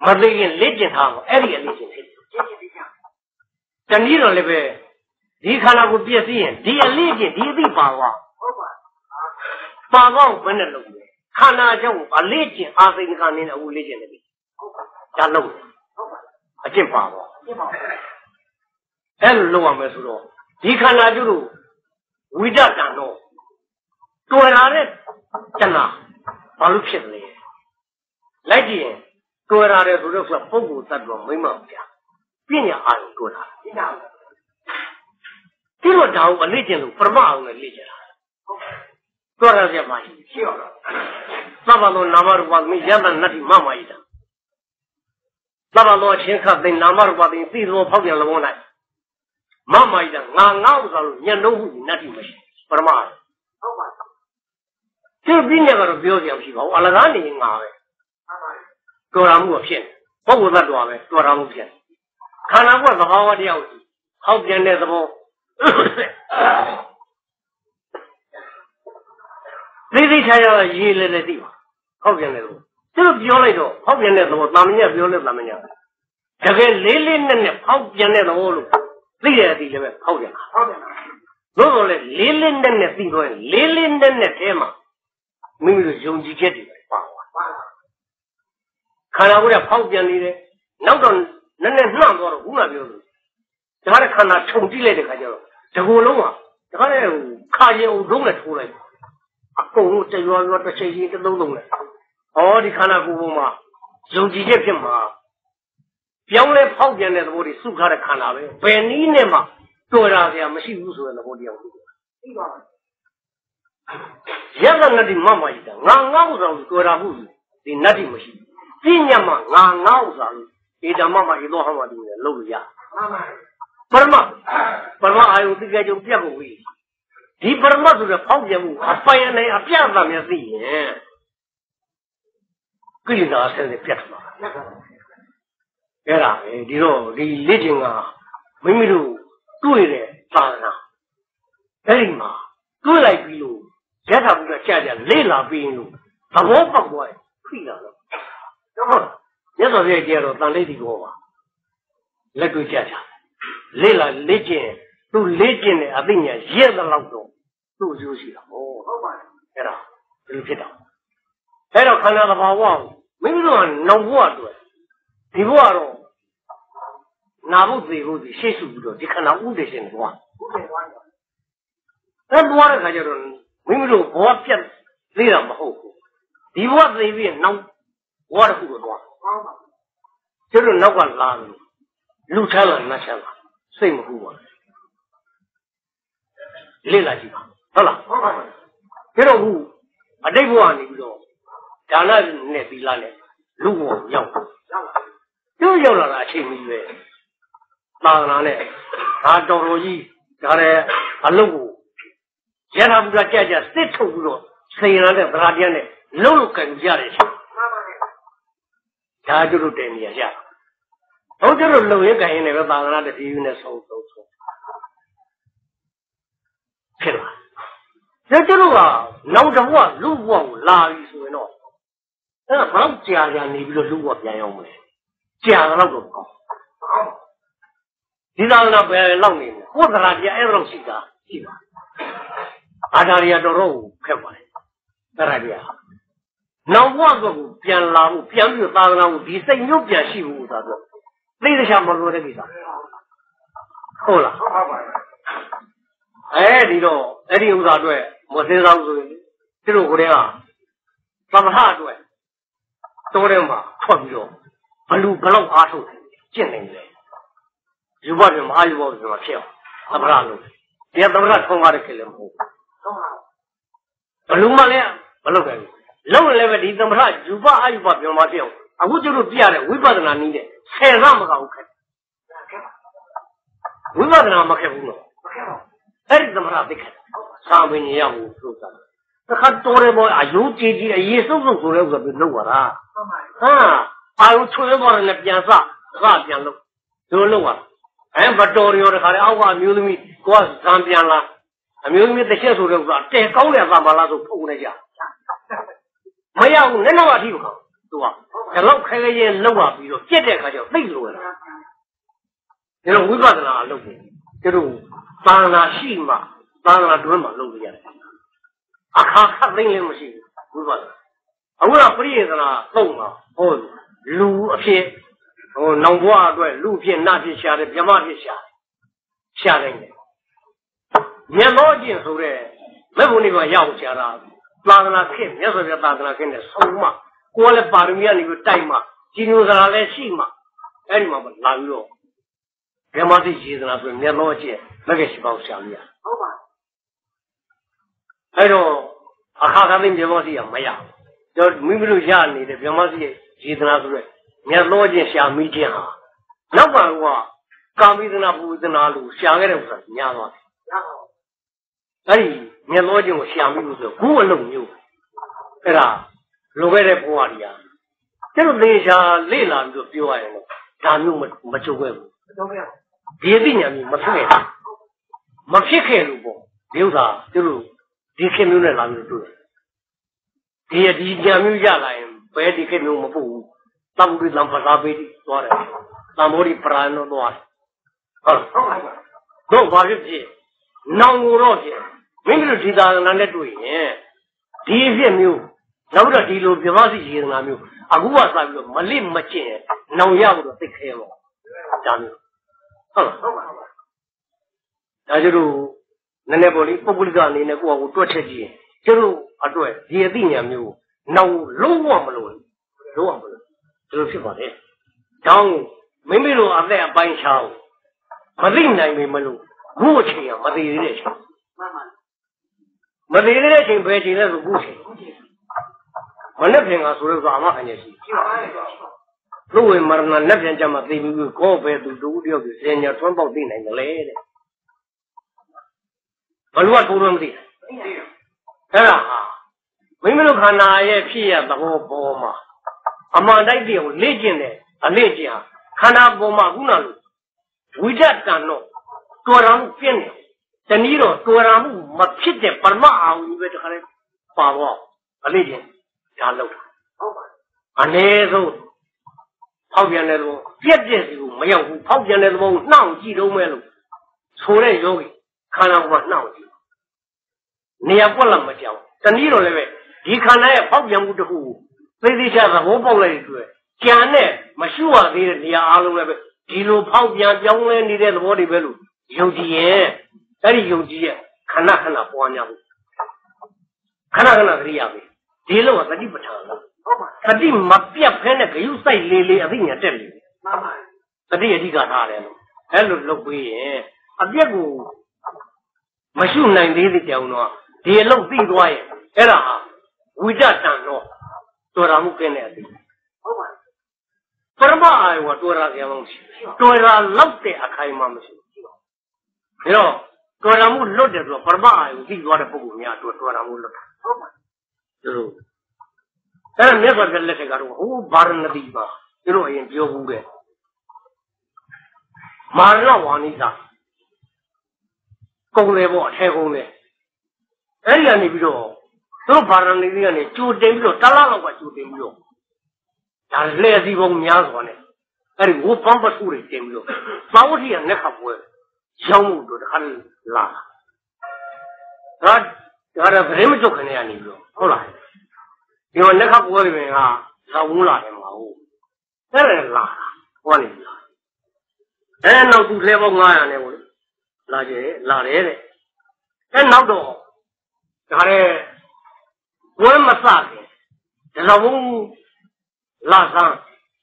မသိရင်လေ့ကျင့်ထားမှာအဲ့ဒီအလေ့ကျင့်ဖြစ်တနည်းတော့လည်းပဲဒီခန္ဓာကိုပြည့်စည်ရင်ဒီအလေ့ကျင့်ဒီအသိပါသွားဟုတ်ပါပါကောင်းဘယ်နဲ့လုပ်လဲခန္ဓာကြောင့်အလေ့ကျင့်အာသိကအနေနဲ့အခုလေ့ကျင့်နေပြီဟုတ်ပါဒါလုပ်ဟုတ်ပါအကျင့်ပါတော့အကျင့်ပါအဲ့လိုလုပ်ရမယ်ဆိုတော့ဒီခန္ဓာကျတို့ဝိဒတန်တော့တွေ့လာတဲ့တဏှာဘာလို့ဖြစ်လဲလိုက်ကြည့်ရင်တွေ့လာတယ်ဆိုတော့ပုဂ္ဂိုလ်တ attva မိမ့်မပြပညာအာရုံတွေ့လာပညာဒီလိုတောင်အလေ့ကျင့်လို့ပရမအောင်နဲ့လေ့ကျင့်တာတွေ့ရကြပါရှိရှိရတော့သဗ္ဗလောနာမရူပမိယတနတ္တိမမယိတာသဗ္ဗလောအချင်းခတ်သိနာမရူပသိသိသောဖောက်ပြန်လုံးလိုက်မမယိတာငါငါဥစ္စာလို့ညံ့နှုတ်မှုနတ္တိမရှိပရမဟုတ်ပါဒီပြင်းရကတော့ပြောကြရမရှိပါဘူးအလကားနေငါပဲတော်ရမှုဖြစ်ပုဂ္ဂိုလ်သတ္တဝါပဲတော်ရမှုဖြစ်ခန္ဓာကသဘာဝတရားကိုဟောက်ပြန်တဲ့သဘောသိသိချာချာရေးလဲလဲသိပါဟောက်ပြန်တဲ့သဘောသူတို့ပြောလိုက်တော့ဟောက်ပြန်တဲ့သဘောတာမညက်ပြောလဲတာမညက်တကယ်လေးလေးနဲ့နဲ့ဟောက်ပြန်တဲ့သဘောလို့သိရသည်လည်းပဲဟောက်ပြန်တာဟောက်ပြန်တာလို့တော့လေလေးလေးနဲ့နဲ့သိတော့လေးလေးနဲ့နဲ့အဲမှာမိမိတို့ယုံကြည်ချက်တွေပါပါခန္ဓာကိုယ်ကဖောက်ပြန်နေတယ်နောက်တော့နည်းနည်းနှံ့သွားတော့ခုနပြောလို့ဒါကခန္ဓာခြုံကြည့်လိုက်တဲ့ခါကျတော့ဒီကိုယ်လုံးကဒါကလည်းခါရင်အောင်လုံးနဲ့ထိုးလိုက်အကုန်လုံးတရွာရွာတစ်ချိန်ချင်းတစ်လုံးလုံးနဲ့ဩဒီခန္ဓာကိုယ်ပေါ်မှာယုံကြည်ချက်ဖြစ်မှာပြောင်းလဲဖောက်ပြန်တဲ့သဘောတွေစုထားတဲ့ခန္ဓာပဲဘယ်နည်းနဲ့မှတော်ရစရာမရှိဘူးဆိုတဲ့သဘောတရားကိုသိပါပါယတနတ္တိမမယိတာငါငါဥစ္စာကိုတော်ရမှုဒီနတ္တိမရှိပြညတ်မှာငါငါဥစ္စာကိုဧတမမဧသောဟမတိနဲ့လုပ်လို့ရပရမပရမအာယုသိကြကြုံပြတ်ကုန်ပြီဒီပရမဆိုတဲ့ဖောက်ပြန်မှုအပိုင်အနေအပြတ်သားများသိရင်ကိလေသာဆင်းရဲပြတ်သွားအဲ့ဒါပဲဒီတော့ဒီလေ့ကျင့်ကမိမိတို့တွေ့တဲ့သာသနာအဲ့ဒီမှာတွေ့လိုက်ပြီးလို့ရထဘူးကကြာကြာလေ့လာပြီးလို့သဘောပေါက်သွားပြီဖိလာတော့ဟုတ်ရသော်ပြည့်ကြတော့တန်လေးဒီကောပါလက်တွေ့ကြကြလေ့လာလေ့ကျင့်သူလေ့ကျင့်တဲ့အသိဉာဏ်ရတဲ့လောက်တော့သူ့အကျိုးရှိတာဟုတ်ဟုတ်ပါတယ်အဲ့ဒါဒီလိုဖြစ်တာအဲ့တော့ခန္ဓာသဘာဝကိုမိမိတို့ကနောင်ဘဝအတွက်ဒီဘဝတော့နာဖို့သေဖို့ဒီရှေ့ရှုပြီးတော့ဒီခန္ဓာဥဒေရှင်သွားဥဒေသွားတယ်အဲ့သွားတဲ့ခါကျတော့မိမိတို့ဘဝပြတ်သေးတာမဟုတ်ဘူးဒီဘဝသေပြီးနောက်ဘဝတစ်ခုတော့သွားဟုတ်ပါကျတော့နောက်ကလာတယ်လူချမ်းလာနတ်ချမ်းလာစိတ်မကူပါလေ့လာကြည့်ပါဟုတ်လားဟုတ်ပါဘူးကျတော့ခုအတိတ်ဘဝနေပြီးတော့ဒါနနဲ့သီလနဲ့လူဘဝရောက်ရောက်လာသူရောက်လာတာအချိန်ကြီးပဲသာသနာနဲ့ဒါတော်တော်ကြီးဒါလည်းအလုပ်ကိုရဟန်းဘုရားကြကြစစ်ထုတ်ပြီးတော့စေရတဲ့ဗရာတရားနဲ့လုံးလုံးကန်ကြရတယ်ရှင်ဒါကျတို့တင်နေရကြဟုတ်ကျတို့လုံရင်ကန်ရင်လည်းသာသနာတတိယနဲ့ဆုံးဆုံးဆုံးဖြစ်လာဒါကျတို့ကနောက်တစ်ဘဝလူဘဝကိုလာပြီဆိုရင်တော့အဲ့ဒါဘာလို့ကြာကြာနေပြီးတော့လူဘဝပြန်ရောက်မလဲကြာတော့တော့ကောင်းဒီသာသနာပဲလောက်နေတယ်ကိုယ်သရာတရားအဲ့လိုရှိတာရှိပါအာဓာရီတော်တော်ကိုဖက်ပါတယ်သရာတရားနောက်ဘဝကိုပြန်လာဖို့ပြန်ပြီးသာသနာကိုဒီစိတ်မျိုးပြန်ရှိဖို့ဆိုတာတော့သိတဲ့ချာမလို့တဲ့ကိစ္စဟုတ်လားဟုတ်ပါပါအဲဒီတော့အဲ့ဒီဥစ္စာအတွက်မစင်းစားဘူးဆိုရင်သူတို့ကိုယ်တည်းကသမထအတွက်တိုးတယ်မှာထွက်ပြီးတော့ဘလူဘလောက်အားထုတ်ကျင့်နေတယ်ယူဘပြမအားယူဘဆိုတော့ဖြစ်အောင်သမထလို့ဒီသမထထုံးကားတဲ့ခေတ်လည်းမဟုတ်ဘူးဘလူမှလည်းမလုပ်နိုင်ဘူးလုံးလည်းပဲဒီသမထယူဘအာယူဘပြောမှဖြစ်အောင်အခုကျတို့ပြရတဲ့ဝိပဿနာနည်းနဲ့ဆယ်ဆမကဘူးခက်ဝိပဿနာမခက်ဘူးနော်မခက်ပါဘူးအဲ့ဒီသမထသိခက်စာပင်ရမှုလို့ဆိုတာတခါတော်တယ်ပေါ့အယုံကြည်ကြည်အရေးစုံစုံဆိုတဲ့ဥစ္စာပြီးလုပ်ရတာဟာအာယုထွေးပေါ်နဲ့ပြန်စစပြန်လုပ်ဒီလိုလုပ်ရအဲမတော်ရောတခါလေအောက်ကအမျိုးသမီးကိုကဇံပြန်လာအမျိုးသမီးတစ်ချက်ဆိုတဲ့ဥစ္စာတဲကောင်းတဲ့သာမလားဆိုဖုန်းနေကြမရဘူးနဲ့တော့အထိမကောင်း对吧？这老开个人老啊，比如接着他就背路了。这种违法的啦，路这种当然细嘛，当然多嘛路的。啊，看看人了么是违法的。啊，我那不理解啦，懂嘛？哦，路片，哦，农活啊对，路片那片下的，别嘛片下，下人的。你老金说的，没不那个要下啦，拉个那看，你说别拉个那看的收嘛，过来把人家那个带嘛，金牛上来洗嘛，哎你妈不拉哟，别嘛这意思那说你老金那个是把我想的，好吧？还有啊，看看人别嘛是也没呀，要没没留下你的别嘛是意思那说的，你老金想没见啊，那管我刚没在那不在那路下个的不是你讲嘛？哎，你老金我想没有是古龙牛，对吧？路外来不话的呀，这个等一下累了就表演了，咱们没没做过，别的人没没开，没撇开路不，有啥就是你开没来哪里做？别的人没下来，别的开没没不，咱们咱不啥别的多的，咱们的不然那多的，啊，都把这些。那我老些，没有其他人来对呢。第一些没有，那个第六别方是一人没有，啊，我啥没有，没力没劲，农药都得开了，这没有。嗯，那就是那那不里不不里个你那个我多吃几，就是啊对，第一第二没有，那我老忘不了，老忘不了，就是批发的。然后没没路啊在搬桥，没人来没没路。过去呀，没得人来钱，没得人来钱，白钱那是过去。我那边啊，说的干嘛看见是？如果没那那边讲嘛，对面高白都都掉的，人家穿包进来就来的。我说多少的？哎呀，没没有看那些皮呀，那个包嘛，阿妈那边有累进的，啊累进啊，看那包嘛，不那路，为啥干咯？多让变的，但你说多让木没皮的，把马啊，你别这个把我啊那天干了，啊那时候跑遍来了，别的时候没有，跑遍来了，闹几都没了，出来有的，看到我闹几，你也不那么讲，但你说那边，你看那跑遍过之后，这里下子我跑来一句，将来没修啊的，你阿龙那边，一路跑遍将来你在我那边路。有的人，那里有的人，看那看那不一样，看那看那个样子，这路我自己不唱了，自己没别拍那个有赛累累，自己也真累，自己也这个啥来了，哎，路路不一样，啊，别个没修那里的叫呢，这路最多呀，哎啦，为啥这样多让我跟来的？不是嘛，我多让这东西，多让老的啊，开嘛没事。哟，多让我落的说，不嘛，有最多的不够呀，多多让我落。就是，但是没说这那些个说，我把人那地方，就是人教不的，马上往里上，公的不，太公的，哎呀，你比如，都把人那个呢，就等于咱拉了我就等于，但是那地方没说呢，哎，我帮不出来等于，早天那可不会。项目做的很拉，啊，那个人们就可能样你说，后来，因为那个国里面啊，他乌拉的嘛乌，那人拉，我哩拉，哎，那都来我俺样的我，拉些拉来的，哎，那都，他嘞，我也没啥的，这是我拉上，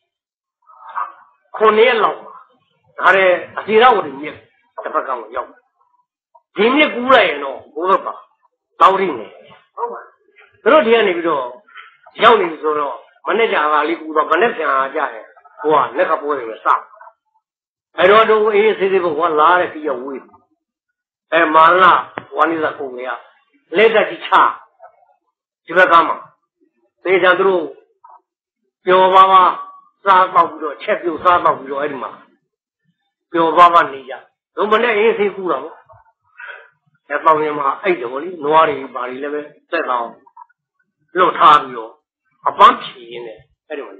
可怜老，他嘞，虽然我的命。这不跟我要，今天过来呢，我说老人呢，昨天那个说，小人说说，我那家伙你过到我那平家的，哇，那可不会啥，哎，说这我哎，谁谁不我拉的比较稳，哎，马上我那个公呀，来这去查，这个干嘛？这一天都，叫我爸爸啥到不着，吃酒啥到不着，哎的妈，叫我爸爸你家。我们那人谁顾了？在方面嘛，哎呦我哩，哪里把你那边再到，老差的哟，啊，帮皮呢， အဲ့ဒီမှာ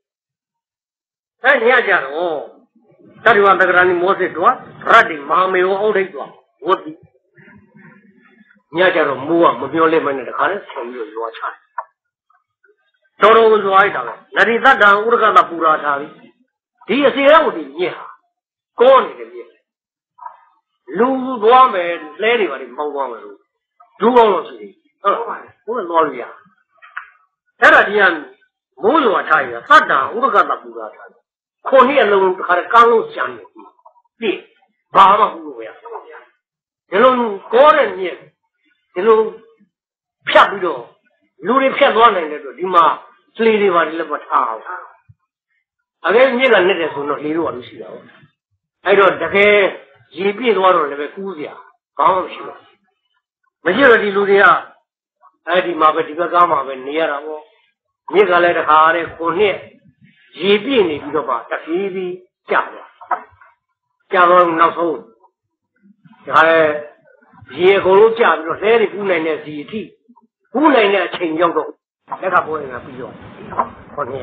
အဲ့ညကြတော့တတိဝတက္ကရာနိမောစစ်တော့ရတ္တိမဟာမေဝဩဒိတ်တော့ဝတ်တိညကြတော့မိုးကမပြောလိမ့်မနဲ့တခါလဲဆောင်းပြီးရွာချတယ်တော်တော်ရွာလိုက်တာပဲနရိသတ္တံဥရကတပူရာထားပြီဒီအစီရောက်ဒီညက်ဟာကောနေတယ်ညက်လူသွားမယ်လဲတွေပါလေမောင်းသွားမယ်လို့ဒူးကောင်းလို့ရှိတယ်ဟုတ်ပါဘူးဘုရားသွားလို့ရအဲ့ဒါဒီကမိုးရွာထားရသတ္တံဥရကတပူရာထားခုနှစ်အလုံးတခါကန်းလို့ရှမ်းနေပြီဘာမှမဟုတ်ဘူးဗျာဒီလိုကောတဲ့ညက်ဒီလိုဖြတ်ပြီးတော့လူတွေဖြတ်သွားနိုင်တယ်တော့ဒီမှာစလီတွေပါလည်းမထားအောင်အကယ်မြစ်ကနဲ့တယ်ဆိုတော့လေတော့မရှိတာဟုတ်အဲ့တော့တကယ်ရေပြည့်သွားတော့လည်းပဲကူးစရာဘာမှမရှိတော့မရှိတော့ဒီလူတွေကအဲ့ဒီမှာပဲဒီဘက်ကမှပဲနေရတာပေါ့မြစ်ကလည်းတခါတည်းခုနှစ်ရေပြည့်နေပြီးတော့မှတဖြည်းဖြည်းကျသွားကျတော့နောက်ဆုံးဒါလည်းရေအကုန်လုံးကျပြီးတော့လဲတွေကူးနိုင်တဲ့ဇီအထိကူးနိုင်တဲ့အချိန်ရောက်တော့လက်ခပွဲနေတာပြီးတော့ခေါင်းနေ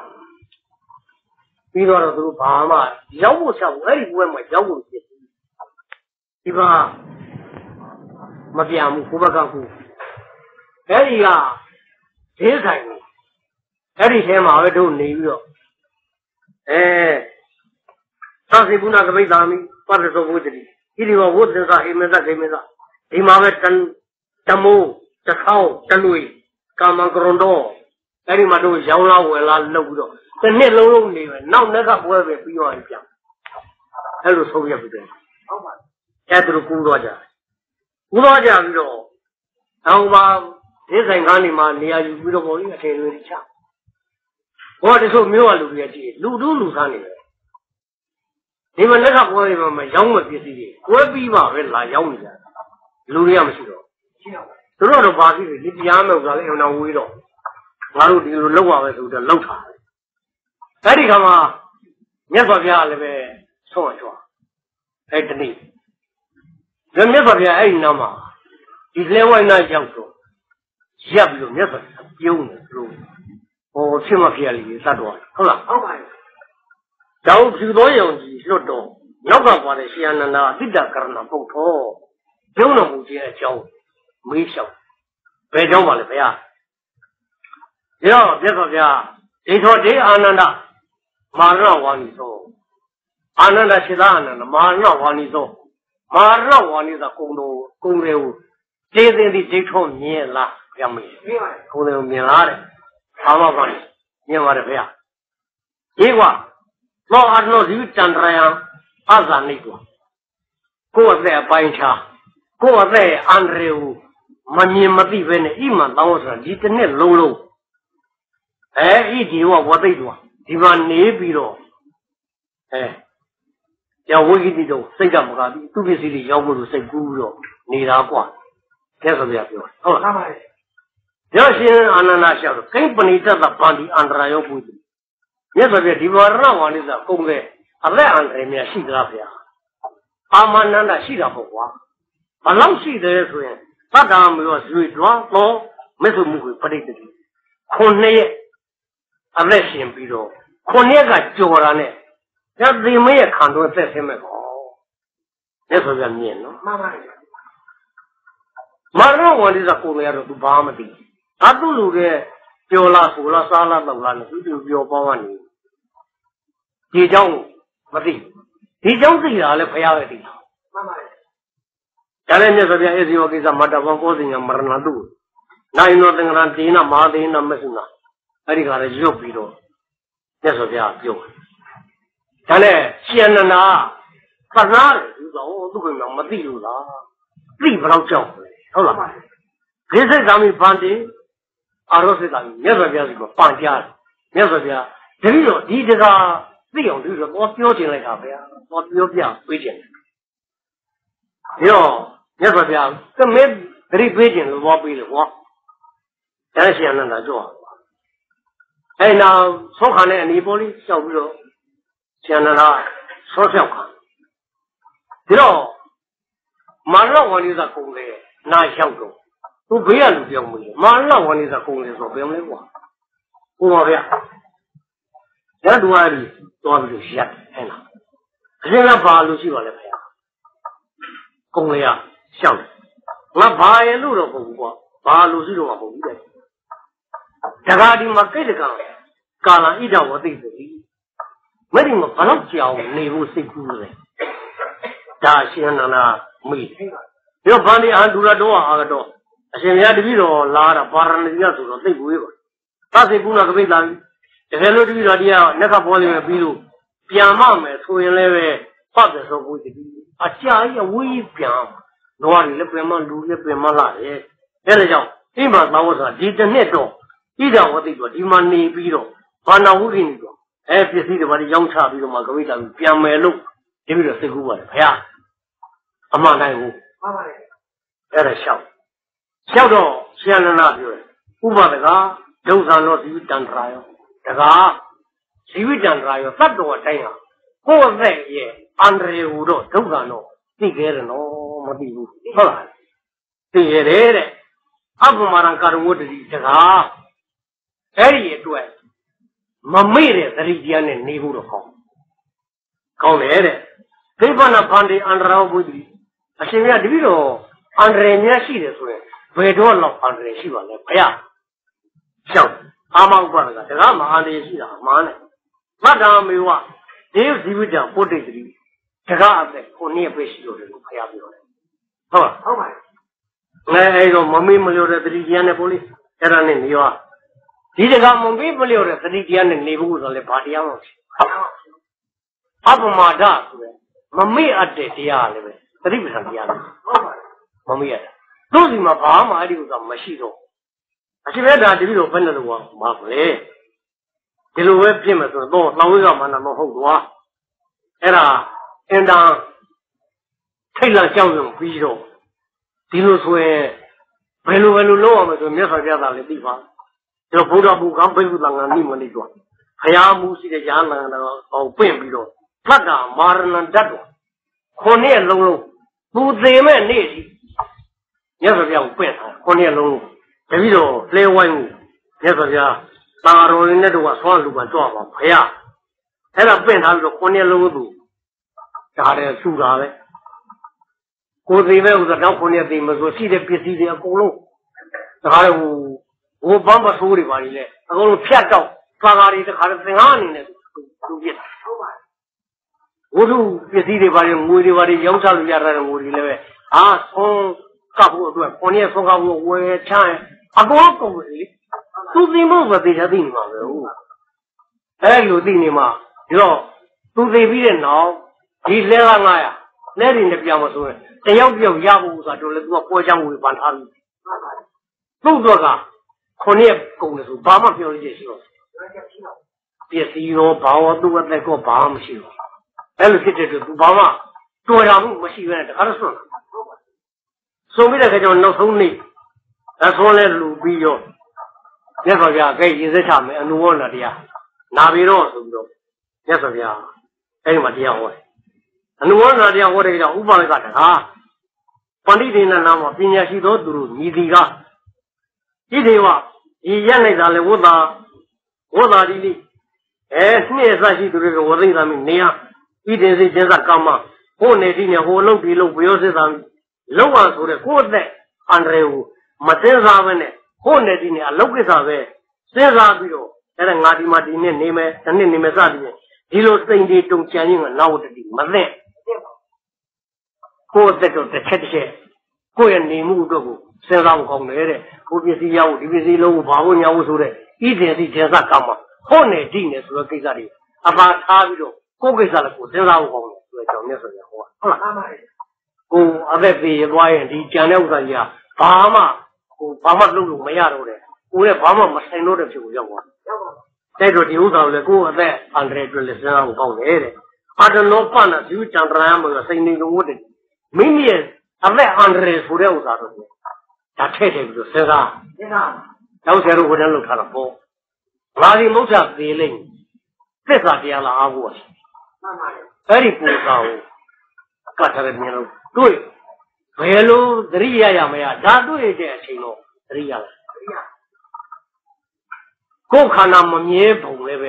ပြီးတော့သူတို့ဘာမှရောက်ဖို့ချက်ဘူးအဲ့ဒီပွဲမှာရောက်ဖို့ဖြစ်ဒီမှာမပြဘူးကိုဘက်ကကူအဲ့ဒီကဈေးဆိုင်နေအဲ့ဒီထဲမှာပဲတို့နေပြီးတော့အဲသာစီပုဏ္ဏကပိတာမိပတ္တသောဘုဒ္ဓတိဣတိဝဝုဒ္ဒကဟိမေသခေမေသဒီမှာပဲတန်တမိုးတထောင်းတလွေကာမကရွန်တော်အဲ့ဒီမှာတို့ရောင်းလာဝယ်လာလုပ်ပြီးတော့တစ်နှစ်လုံးလုံးနေပဲနောက်နှစ်ကပွဲပဲပြီးသွားပြီပြန်အဲ့လိုဆုံးရပြီတဲ့ဟုတ်ပါအဲ့ဒါကူတော့ကြကူတော့ကြပြီးတော့အောင်ပါဒီဆိုင်ကားနေမှာနေရာယူပြီးတော့ပေါ်ပြီးအထင်တွေချဘောတချို့မျိုးကလူတွေကြည့်လူတူးလူစားနေတယ်ဒီမှာလက်ကပွဲတွေမှာရောင်းမပစ္စည်းတွေကွဲပြီးပါပဲလာရောင်းနေကြလူတွေကမရှိတော့ရှိတော့သူတို့တော့ဘာဖြစ်လဲဒီတရားမဲ့ဥစ္စာလေးအမှန်ဝေးတော့ငါတို့ဒီလိုလောက်ပါပဲဆိုတော့လောက်ထားတယ်အဲ့ဒီခါမှာမြတ်စွာဘုရားလည်းပဲဆုံးအချွာအဲ့တနေ့ဒီမြတ်စွာဘုရားအဲ့ဒီနောက်မှာဒီလဲဝိုင်းနာရောက်တော့ရပ်ပြီးတော့မြတ်စွာဘုရားပြုံးတယ်လို့ဟောဖြစ်မဖြစ်ရလေးသတ်တော့ဟုတ်လားဟုတ်ပါရဲ့တောင်ဖြူသောယုံကြည်လွတ်တော်နောက်ကပါတဲ့ရှင်အနန္ဒာအတိတ္တကရဏပုတ်သောပြုံးတော်မူခြင်းအကြောင်းမေးလျှောက်ဘယ်ကြောင့်ပါလဲဗျာဒီတော့မြတ်စွာဘုရားဒေသောတေအာနန္ဒမာရဏဝါနိသောအာနန္ဒရှိသာအာနန္ဒမာရဏဝါနိသောမာရဏဝါနိသောကုံတော်ကုံတွေကိုကျေးဇူးသည်ဒိဋ္ဌောမြင်လားဗျာမေးကုံတွေကိုမြင်လားတဲ့ဘာမှမဟုတ်မြင်ပါတယ်ဗျာဒီကွာလောအနောဒီတန္တရာအဇာနေကွာကိုယ့်အသက်အပိုင်းခြားကိုယ့်အသက်အန္တရာယ်ကိုမမြင်မသိပဲနဲ့ဣမန်တောင်းဆိုတာဒီတစ်နှစ်လုံးလုံးအဲဣဒီဝဝသိတ်တော်ဒီမှာနေပြီးတော့အဲကျောင်းဝိကိတိတော့စိတ်ကမကားပြီးသူပစ္စည်းတွေရောက်ဖို့လို့စိတ်ကူးပြီးတော့နေတာကွာကျက်ဆိုပြပြောဟုတ်လားမှန်ပါတယ်ကျောင်းရှင်အာနန္ဒာလျှောက်တော့ကိပဏိတ္တဗန္တိအန္တရာယောပုဒ်မြတ်စွာဘုရားဒီဝရဏဝါနိသကုံတဲ့အသက်အန္တရာယ်များရှိသလားဗျာအာမနန္ဒရှိတာပေါ့ကွာဘလောက်ရှိတယ်ဆိုရင်သတ္တံမျိုးဇွေတော်တော့မစ္ဆုမှုကိုပဋိတ္တိခုနှစ်ရက်အသက်ရှင်ပြီးတော့ခုနှစ်ကကြော်တာနဲ့ညသိမရဲ့ခံတော့သက်ဆင်းမဲ့ပေါ့မြတ်စွာဘုရားမြင်နော်မှန်ပါဗျာမရဏဝါနိသကုံရတော့သူဘာမှမသိအတုလူတဲ့ပြောလားဆိုလားစားလားတော့လားလို့သူသူပြောပေါင်းကနေဒီเจ้าမသိဒီเจ้าသိတာလည်းဘုရားပဲသိတာမှန်ပါတယ်ဒါလည်းမြတ်စွာဘုရားအေဇယောကိစ္စမတ္တဝံကောသိညာမရဏတုနိုင်နောသင်္ကရတေနမဟာတေနမဆုနာအဲ့ဒီကလည်းရွတ်ပြီးတော့မြတ်စွာဘုရားပြောဒါနဲ့ရှင်နန္ဒာသနာတယ်သူတော့သူကမသိလို့လားသိဘယ်တော့ကြောက်လဲဟုတ်လားဒီစိတ်ကမိဗန္တိအာရောစိတ်ကမိမြတ်စွာဘုရားစီကပန်ကြားတယ်မြတ်စွာဘုရားတတိတော့ဒီတကားသိအောင်ဒီတော့တော့ပြောချင်လိုက်တာဗျာတော့ပြောပြပေးချင်တယ်ဒီတော့မြတ်စွာဘုရားကမဲတတိပေးချင်လို့တော့ပေးလို့ဟောဒါရှင်အနန္ဒာကြောက်အဲ့နောက်ဆောခါနဲ့အနီပေါ်လေးရှောက်ပြီးတော့ရှင်အနန္ဒာဆောလျှောက်ခါဒီတော့မာရဏဝဏိသကုံလေနာလျှောက်တော့သူဘေးကလူပြောင်းမလို့မာရဏဝဏိသကုံလေဆိုပြောင်းလဲကွာဟိုပါဗျာလက်တော်ရီသွားပြီးရက်ဟဲ့လားအရင်ကဘာလို့ရှိပါလဲခင်ဗျာကုံလေးရရှောက်ငါဘာရဲ့လို့တော့မဟုတ်ဘူးကွာဘာလို့ရှိတော့မဟုတ်ဘူးတဲ့တခါဒီမှာကိတ်တကံကာလဣဒဝသိပြီမဒီမှာဘလောက်ကြောင်နေဖို့စိတ်ကူးတယ်ဒါရှင်နန္ဒာမိပြောဗန္ဒီအာဒူရတော်အာတော့အရှင်မြတ်တပည့်တော်လာတာပါရဏိယဆိုတော့သိဘူးပဲသစိတ်ကူနာကပိတ်လာပြီတကယ်လို့တပည့်တော်တရားနက်ကပေါ်နေမယ်ပြီးလို့ပြန်မမယ်ဆိုရင်လည်းပဲဖတ်တယ်ဆိုဘူးတပည့်အကြာကြီးအဝေးပြန်တော့ရီလည်းပြန်မလူလည်းပြန်မလာတယ်အဲဒါကြောင့်အိမ်မှာသာဝတ်ဆိုတာဒီတစ်နှစ်တော့ဣဒဝသိတော့ဒီမှာနေပြီးတော့ဘာနာဝုခိနေတော့အဲပစ္စည်းတွေဘာတွေရောင်းချပြီးတော့မှကပိတ်လာပြီးပြန်မယ်လို့တပည့်တော်စိတ်ကူးပါတယ်ခင်ဗျာအမှန်တိုင်းကိုမှန်ပါတယ်အဲ့ဒါရှောက်ရှောက်တော့ဆရာနန္ဒပြောတယ်ဥပဒကဒုက္ခနောဇီဝတန္တရာယောတကားဇီဝတန္တရာယောသတ္တဝအတိုင်းဟာကိုယ့်အသက်ရဲ့အန္တရာယ်ဟူတော့ဒုက္ခနောသိခဲ့တယ်နော်မသိဘူးဟုတ်လားသိရတယ်တဲ့အပ္ပမရံကာရဝတ္တိတကားအဲ့ဒီအတွက်မမေ့တဲ့သတိတရားနဲ့နေဖို့တော့ကောင်းကောင်းတယ်တဲ့ဒိဗ္ဗနာဖန္တိအန္တရာဘုဒ္ဓအရှင်မြတ်တပည့်တော်အန္တရာယ်များရှိတယ်ဆိုရင်ဘယ်တော့လောက်အန္တရာယ်ရှိပါလဲဘုရားရှောက်အာမဥပဒကတကားမအန္တရာယ်ရှိတာအမှန်နဲ့မတ္တမေဝဒေဝဇီဝတံပုတ္တိတိတကားအသက်ကိုနည်းပဲရှိလို့တယ်လို့ဘုရားပြောတယ်ဟုတ်လားဟုတ်ပါဘူးငါအဲ့တော့မမေ့မလျော်တဲ့သတိတရားနဲ့ပို့လေအဲ့ဒါနဲ့နေရောဒီတကားမမေ့မလျော်တဲ့သတိတရားနဲ့နေဖို့ဆိုလည်းဘာတရားမှမရှိဘူးအပမဒဆိုရယ်မမေ့အပ်တဲ့တရားလည်းပဲသတိပဋ္ဌာန်တရားလည်းဟုတ်ပါတယ်မမေ့ရတာတို့စီမှာဘာမှအဲ့ဒီဥစ္စာမရှိတော့အရှင်ဘုရားတပည့်တော်ဘယ်နဲ့လို့မှာမလဲဒီလိုပဲဖြစ်မယ်ဆိုတော့လောင်ဝိကမန္တမဟုတ်တော့အဲ့ဒါအင်တန်ထိတ်လန့်ကြောက်ရွံ့ပြီးတော့ဒီလိုဆိုရင်ဘယ်လိုဘယ်လိုလုပ်ရမလဲဆိုမြတ်စွာဘုရားသာလည်းသိပါတော့ဘုရားဘုကံပိဋကသံဃာနိမနိတော့ဘုရားမူရှိတဲ့ညာလန်တော်အောင်ပင့်ပြီးတော့ဖတ်တာမာရဏတတ်တော်ခုနှစ်ရက်လုံးလုံးသူသေးမဲ့နေ့စီမြတ်စွာဘုရားကိုပင့်တာခုနှစ်ရက်လုံးလုံးတပည့်တော်လဲဝိုင်းမှုမြတ်စွာဘုရားတာတော်ရင်းနဲ့တော့ဆွမ်းလူပန်ကြွပါဘုရားအဲ့ဒါပင့်ထားပြီးတော့ခုနှစ်ရက်လုံးသူဒါတယ်စုတာပဲကိုယ်သေးမဲ့ဥစ္စာတော့ခုနှစ်ရက်သေးမဆိုရှိတဲ့ပစ္စည်းတွေအကုန်လုံးဒါလည်းဟိုဟိုဘမ်းပထိုးတွေပါလေလေအကုန်လုံးဖြတ်တော့ပါကားတွေတခါတော့သင်္ကားအနေနဲ့သူပြစ်တာဟုတ်ပါဝိတုပစ္စည်းတွေပါလေငွေတွေပါလေရောင်းချလို့ရတဲ့ငွေတွေလည်းပဲအာဆုံးကပ်ဖို့အတွက်ခုနှစ်ရက်ဆုံးကပ်ဖို့ဝယ်ချမ်းအကုန်လုံးကုန်တယ်လေသူသိမို့ပဲသိချသိနေမှာပဲဟုတ်အဲ့လိုသိနေမှာဒီတော့သူသိပြီးတဲ့နောက်ဒီလဲကငါရလဲတွေနဲ့ပြောင်းမဆိုရင်တယောက်တယောက်ရဖို့ဆိုတာတို့လည်းသူကပွဲချောင်းဝေပန်ထားပြီးသူ့တော့ကခုနှစ်ကုန်တယ်ဆိုဘာမှပြောလို့ရှိတော့ပစ္စည်းရောဘာရောသူ့အသက်ကောဘာမှမရှိဘူးအဲ့လိုဖြစ်တဲ့အတွက်သူဘာမှတော်ရမှုမရှိဘဲနဲ့တခါတော့ဆွန့်ဆုံးပြီးတဲ့ခါကျတော့နောက်ဆုံးနေ့အဆုံးလဲလူပြီးရောမြတ်စွာဘုရားကဲရေစက်ချမယ်အနုဝနာတရားနာပြီးတော့ဆိုပြီးတော့မြတ်စွာဘုရားအဲ့ဒီမှာတရားဟောတယ်အနုဝနာတရားဟောတဲ့ကြောင့်ဥပဒကတကားပဏိဒေနနာမှာပညာရှိသောသူတို့မြည်ဒီကဣဒေဝဒီရက်လိုက်တာလေဝတ္တာဝတ္တာဒီလိအဲနှစ်အစရှိသူတွေကဝသိသာမိနေရဣဒေစိကျင်းစကာမဟိုနေတိနဲ့ဟိုလုံးဒီလုံးဘယောစစ်သာမိလုံးဝဆိုတဲ့ကိုယ့်အသက်အန္တရာယ်ကိုမစင်းစားပဲနဲ့ဟိုနေတိနဲ့အလုပ်ကိစ္စပဲစဉ်းစားပြီးတော့အဲ့ဒါငါဒီမှာဒီနေ့နေမယ်တစ်နှစ်နေမယ်စသည်ဖြင့်ဒီလိုစိန်တွေတုံကြံရင်းကနောက်တတိမသိကိုယ့်အသက်တော့တစ်ချက်တစ်ချက်ကိုယ့်ရဲ့နေမှုအတွက်ကိုစဉ်းစားဖို့ကောင်းတယ်တဲ့ကိုပစ္စည်းရဖို့ဒီပစ္စည်းလုံးကိုဘာလို့ညာဖို့ဆိုတဲ့ဣဒေစီကျင်းစကာမဟိုနေတိနဲ့ဆိုတဲ့ကိစ္စတွေအပါထားပြီးတော့ကိုယ့်ကိစ္စလည်းကိုစဉ်းစားဖို့ကောင်းတယ်ဆိုတဲ့ကြောင့်မြတ်စွာဘုရားဟောဟုတ်လားကိုအသက်ပြေးသွားရင်ဒီကြံတဲ့ဥစ္စာကြီးကဘာမှဟိုဘာမှလုပ်လို့မရတော့တဲ့ကိုလည်းဘာမှမဆိုင်တော့တဲ့ဖြစ်ကိုရောက်သွားတဲ့တော့ဒီဥစ္စာကိုလည်းကိုယ့်အသက်အန္တရာယ်အတွက်လည်းစဉ်းစားဖို့ကောင်းတယ်တဲ့အတနောပနာဇီဝကျန်တရာမှာစိတ်နေလို့ဝတ်တယ်မိမိရဲ့အသက်အန္တရာယ်ဆိုတဲ့ဥစ္စာတော့ဒါထည့်ထည့်ပြီးတော့စဉ်းစားစဉ်းစားတော့ဆရာတို့ဟိုတန်းလောက်ထားတော့ပေါ့ငါဒီမုတ်ချသေးလိမ့်သစ္စာတရားလားအားကိုပါမှန်ပါတယ်အဲ့ဒီပူစာကိုကတ်ထားတဲ့မြင်လို့တွေ့ဘယ်လိုသတိရရမရဒါတွေ့တဲ့အချိန်တော့သတိရလားသတိရကိုယ်ခန္ဓာမမြဲပုံလည်းပဲဘ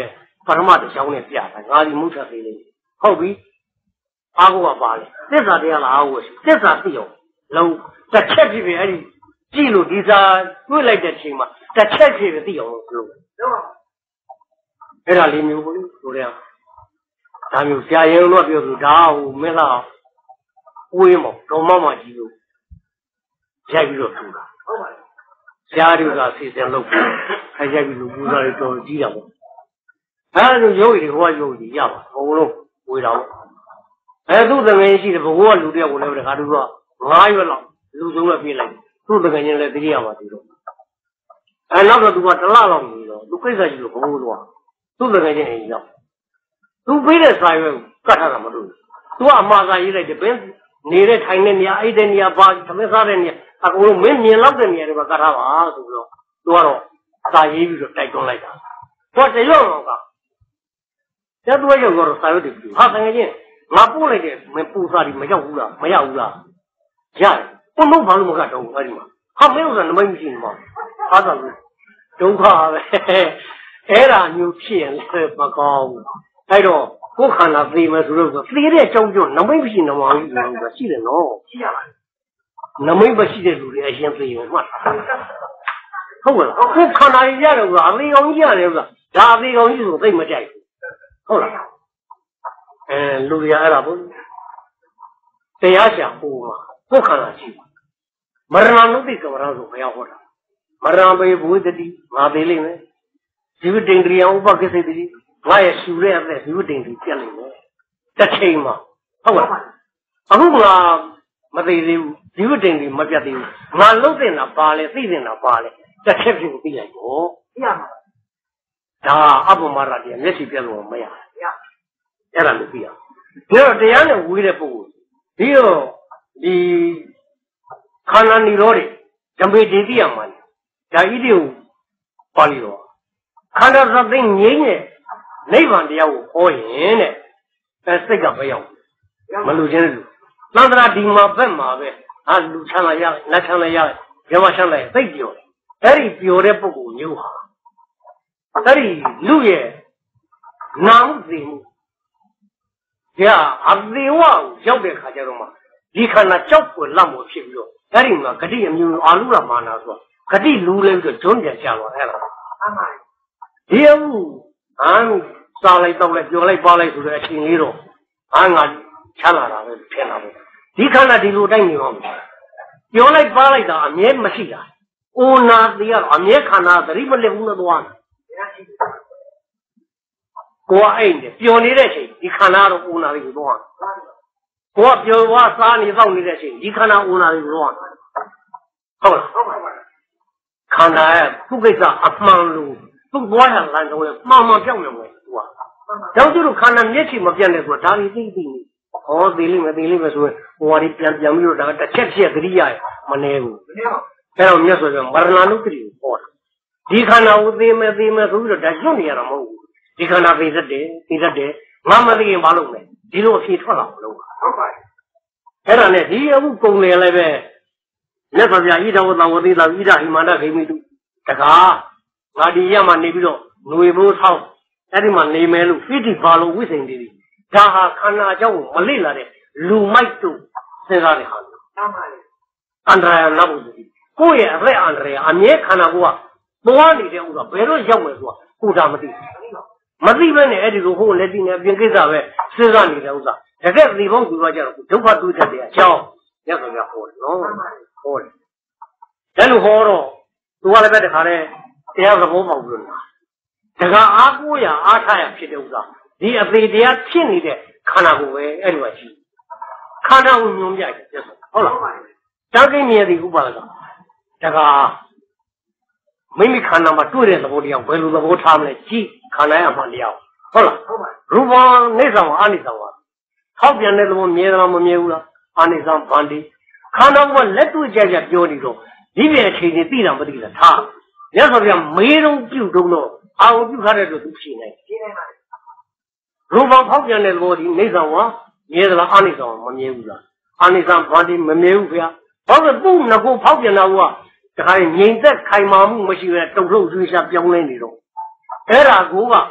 ပရမတ်ကြောင်းနဲ့ပြတာငါဒီမုတ်ချက်သေးလေးဟုတ်ပြီအားကိုကပါလေသစ္စာတရားလားအားကိုသစ္စာသိအောင်လုံးတစ်ချက်ဖြစ်ဖြစ်အဲ့ဒီကြည့်လို့ဒီစာတွေ့လိုက်တဲ့ချိန်မှာတစ်ချက်ဖြစ်ဖြစ်သိအောင်လို့လုပ်အဲ့ဒါလေးမျိုးကိုဆိုတဲ့ဒါမျိုးဆရာရင်တော့ပြောသူဒါဟိုမင်းလားဝေးမောတော်မမကြီးလို့ရိုက်ပြီးတော့ထူတာဟုတ်ပါဘူးဆရာတို့ကစီစဉ်လုပ်ပြီးအဲရိုက်ပြီးလို့ပူဇော်တွေတော်ကြီးတာပေါ့အဲလိုရုပ်ရည်ဟိုကရုပ်ရည်ရပါဘုံလုံးဝေးတော့အဲသူ့တငယ်ရှိတယ်ဘိုးကလူတယောက်ကိုလည်းတခါတူတော့ငါးရွက်လောက်လူဆုံးနဲ့ပြေးလိုက်သူ့တငယ်ချင်းလည်းတတိယပါသူတော့အဲနောက်တော့သူကတလလောက်နေတော့သူကိစ္စကြီးလို့ဘိုးတော့သူ့တငယ်ချင်းအိမ်ရောက်သူပေးတဲ့စာရွက်ကိုကတ်ထားတာမလို့သူကအမှားစာရေးလိုက်တယ်ဘယ်နေတဲ့ထိုင်တဲ့နေရာအဲ့တဲ့နေရာပါသမင်းစားတဲ့နေရာအကုန်လုံးမင်းမြင်လောက်တဲ့နေရာတွေမှာကတ်ထားပါဆိုပြီးတော့သူကတော့စာရေးပြီးတော့တိုက်တွန်းလိုက်တာဟောတရော့တော့ကကျတော့ရောက်တော့စာရွက်တွေပြီးဟာတကယ်ချင်းငါပို့လိုက်တဲ့မပူစာတွေမရောက်ဘူးလားမရောက်ဘူးလားရတယ်ဘုံလုံးဘာလို့မကတော့အဲ့ဒီမှာဟာမင်းဥစ္စာနမိတ်မရှိနေမှာဟာတာလို့ဒုက္ခပဲအဲ့ဒါမျိုးဖြစ်ရင်လည်းမကောင်းဘူးအဲ့တော့ကိုယ်ခန္ဓာသိမယ်ဆိုတော့သိတဲ့အကြောင်းပြောနမိတ်မရှိနမောင်ကြီးဆိုတာရှိတယ်နော်ရှိရပါတယ်နမိတ်မရှိတဲ့လူတွေအရင်သိရင်မှတ်ဟုတ်ကဲ့ကိုယ်ခန္ဓာကြီးရတယ်ဆိုတာအသေးကောင်းကြီးရတယ်ဆိုတာဒါအသေးကောင်းကြီးဆိုသိမကြိုက်ဘူးဟုတ်လားအဲလူရအဲ့ဒါဘုတရားရှာဟိုမှာကိုယ်ခန္ဓာရှိမရဏနုတိကဝရဆိုဘုရားဟောတာမရဏဘေဘဝတတိငါသေးလိမ့်မယ်ဇီဝတိန္ဒြိယဥပကိစ္စတိငါရဲ့ရှူတဲ့အသက်ဇီဝတိန္ဒြိပြတ်လိမ့်မယ်တစ်ချိန်မှာဟုတ်ပါဘူးအခုကမသိသေးဘူးဇီဝတိန္ဒြိမပြတ်သေးဘူးငါလုံးတင်တာပါလေသိတင်တာပါလေတစ်ချက်ဖြစ်ကိုသိလိုက်တော့သိရမှာဒါအပ္ပမရတရားမျက်စိပြတ်လို့မရဘူးအဲ့ဒါလို့သိရဒါတော့တရားနဲ့ဝေးတဲ့ပုဂ္ဂိုလ်ဒီတော့ဒီခန္ဓာនិရောဓဓမ္မေဒေတိယမှာဒါဣတိကိုပါဠိတော်ခန္ဓာသသိငြိမ်းရဲ့နိဗ္ဗာန်တရားကိုဟောရင်တဲ့အဲစိတ်ကမရောက်ဘူးမလူချင်းလူသန္တရာဒီမှာဘက်မှာပဲဟာလူချမ်းလာရလက်ချမ်းလာရရမချမ်းလာရသိပြောတယ်အဲ့ဒီပြောတဲ့ပုဂ္ဂိုလ်မျိုးဟာအဲ့ဒီလူရဲ့နာမှုသိမှုကြာအသေးဝကိုရောက်တဲ့ခါကျတော့မှဒီခန္ဓာကြောက်ပွေလတ်မှုဖြစ်ပြီးတော့အဲ့ဒီမှာဂတိအမျိုးအာလူရမာနာဆိုဂတိလူလဲပြီးတော့ဂျွန်းပြန်ချသွားအဲ့ဒါအမှန်ဒီအမှုဟမ်စားလိုက်တော့လိုက်ပြောလိုက်ပါလိုက်ဆိုတဲ့အချိန်လေးတော့ဟာငါချမ်းလာတာပဲထင်တာပဲဒီခန္ဓာဒီလိုတိုင်းနေအောင်ပြောလိုက်ပါလိုက်တာအမြဲမရှိတာအိုနာသေးရတော့အမြဲခန္ဓာသတိမလစ်ဘူးလို့သွားကိုယ်အိမ်တယ်ပျော်နေတဲ့အချိန်ဒီခန္ဓာတော့အိုနာလေးကိုသွားကိုယ်ကပျော်ဝါစားနေတော့နေတဲ့အချိန်ဒီခန္ဓာအိုနာလေးကိုသွားဟုတ်လားဟုတ်ပါပါခန္ဓာရဲ့သူ့ကိစ္စအမှန်လို့သူ့ဘွားရလမ်းတော့မှန်မှန်ပြောင်းနေတယ်သူကတောင်ကျလို့ခန္ဓာမျက်ခြေမပြတ်နဲ့ဆိုတာဒါလေးသိသိနေဟောသေးလိမ့်မယ်သိလိမ့်မယ်ဆိုရင်ဟိုဟာဒီပြန်ပြန်ပြီးတော့ဒါတစ်ချက်ချက်သတိရမနေဘူးအဲ့တော့မြတ်စွာဘုရားမရဏနုပ္ပတိကိုဟောတာဒီခန္ဓာကိုသိမယ်သိမယ်ဆိုပြီးတော့ဒါကျွတ်နေရတာမဟုတ်ဘူးဒီခန္ဓာသိတတ်တယ်သိတတ်တယ်ငါမသိရင်မလုပ်နဲ့ဒီလိုအဖြေထွက်လာအောင်လုပ်ပါဟုတ်ပါဘူးအဲ့ဒါနဲ့ဒီအခုကုံလေလည်းပဲမြတ်စွာဘုရားဣဒဝတဝတိသာဣဒဟိမန္တခိမိတုတကားငါဒီရမှာနေပြီးတော့ຫນွေဘိုးထောင်းအဲ့ဒီမှာနေမယ်လို့ဣတိဘာလို့ဝိစိန်တည်းဒါဟာခန္ဓာအကြောင်းကိုမလိလာတဲ့လူမိုက်တို့စဉ်းစားတဲ့ဟာမျိုးတမ်းပါလေအန္တရာယ်နောက်ဘူးကိုယ့်ရဲ့အသက်အန္တရာယ်အမြဲခန္ဓာကိုယ်ကသွားနေတဲ့ဥစ္စာဘယ်တော့ရောက်မယ်ဆိုတာကိုယ်ဒါမသိမသိဘဲနဲ့အဲ့ဒီလိုဟိုလက်တိနဲ့အပြင်ကိစ္စပဲစဉ်းစားနေတဲ့ဥစ္စာတကယ်ဒီဘုံသူကကြတော့ဒုက္ခတွေ့တတ်တဲ့အကြောင်းရသော်ရဟောတယ်နော်ဟောတယ်ဒါလို့ဟောတော့သူကလည်းပဲတခါတည်းတရားသဘောပေါက်လို့လားတခါအားကိုးရအားထားရဖြစ်တဲ့ဥစ္စာဒီအသေးတရားဖြစ်နေတဲ့ခန္ဓာကိုယ်ပဲအဲ့လိုရှိခန္ဓာကိုညွှန်ပြတယ်ပြတ်ဆိုဟုတ်လားတန်ကိမြဲဒီဥပါဒကတခါမိမိခန္ဓာမှာတွေ့တဲ့သဘောတရားဘယ်လိုသဘောထားမလဲကြည့်ခန္ဓာရမှတရားဟုတ်လားဟုတ်ပါရူပနိစ္စံအာနိစ္စံပါထောက်ပြန်တဲ့သဘောမြဲသလားမမြဲဘူးလားအာနိစ္စံဗန္တိခန္ဓာကလက်တွေ့ကြကြပြောနေတော့ဒီပြအချိန်ကြီးသိတာမသိလားထားရသော်ပြမေးတော့ပြုတ်တော့အာဝပြုတ်ထားတဲ့လို့သူဖြေနိုင်ဖြေနိုင်ပါလေရူပဖောက်ပြန်တဲ့သဘောဒီနိစ္စံဝါမြဲသလားအာနိစ္စံမမြဲဘူးလားအာနိစ္စံဗန္တိမမြဲဘူးဗျာဘာလို့သူ့ငကိုဖောက်ပြန်တာကတခါငြိမ်သက်ခိုင်မာမှုမရှိဘဲတုံ့လှုပ်ရွှေ့ရှားပြောင်းလဲနေတော့အဲ့ဒါကိုက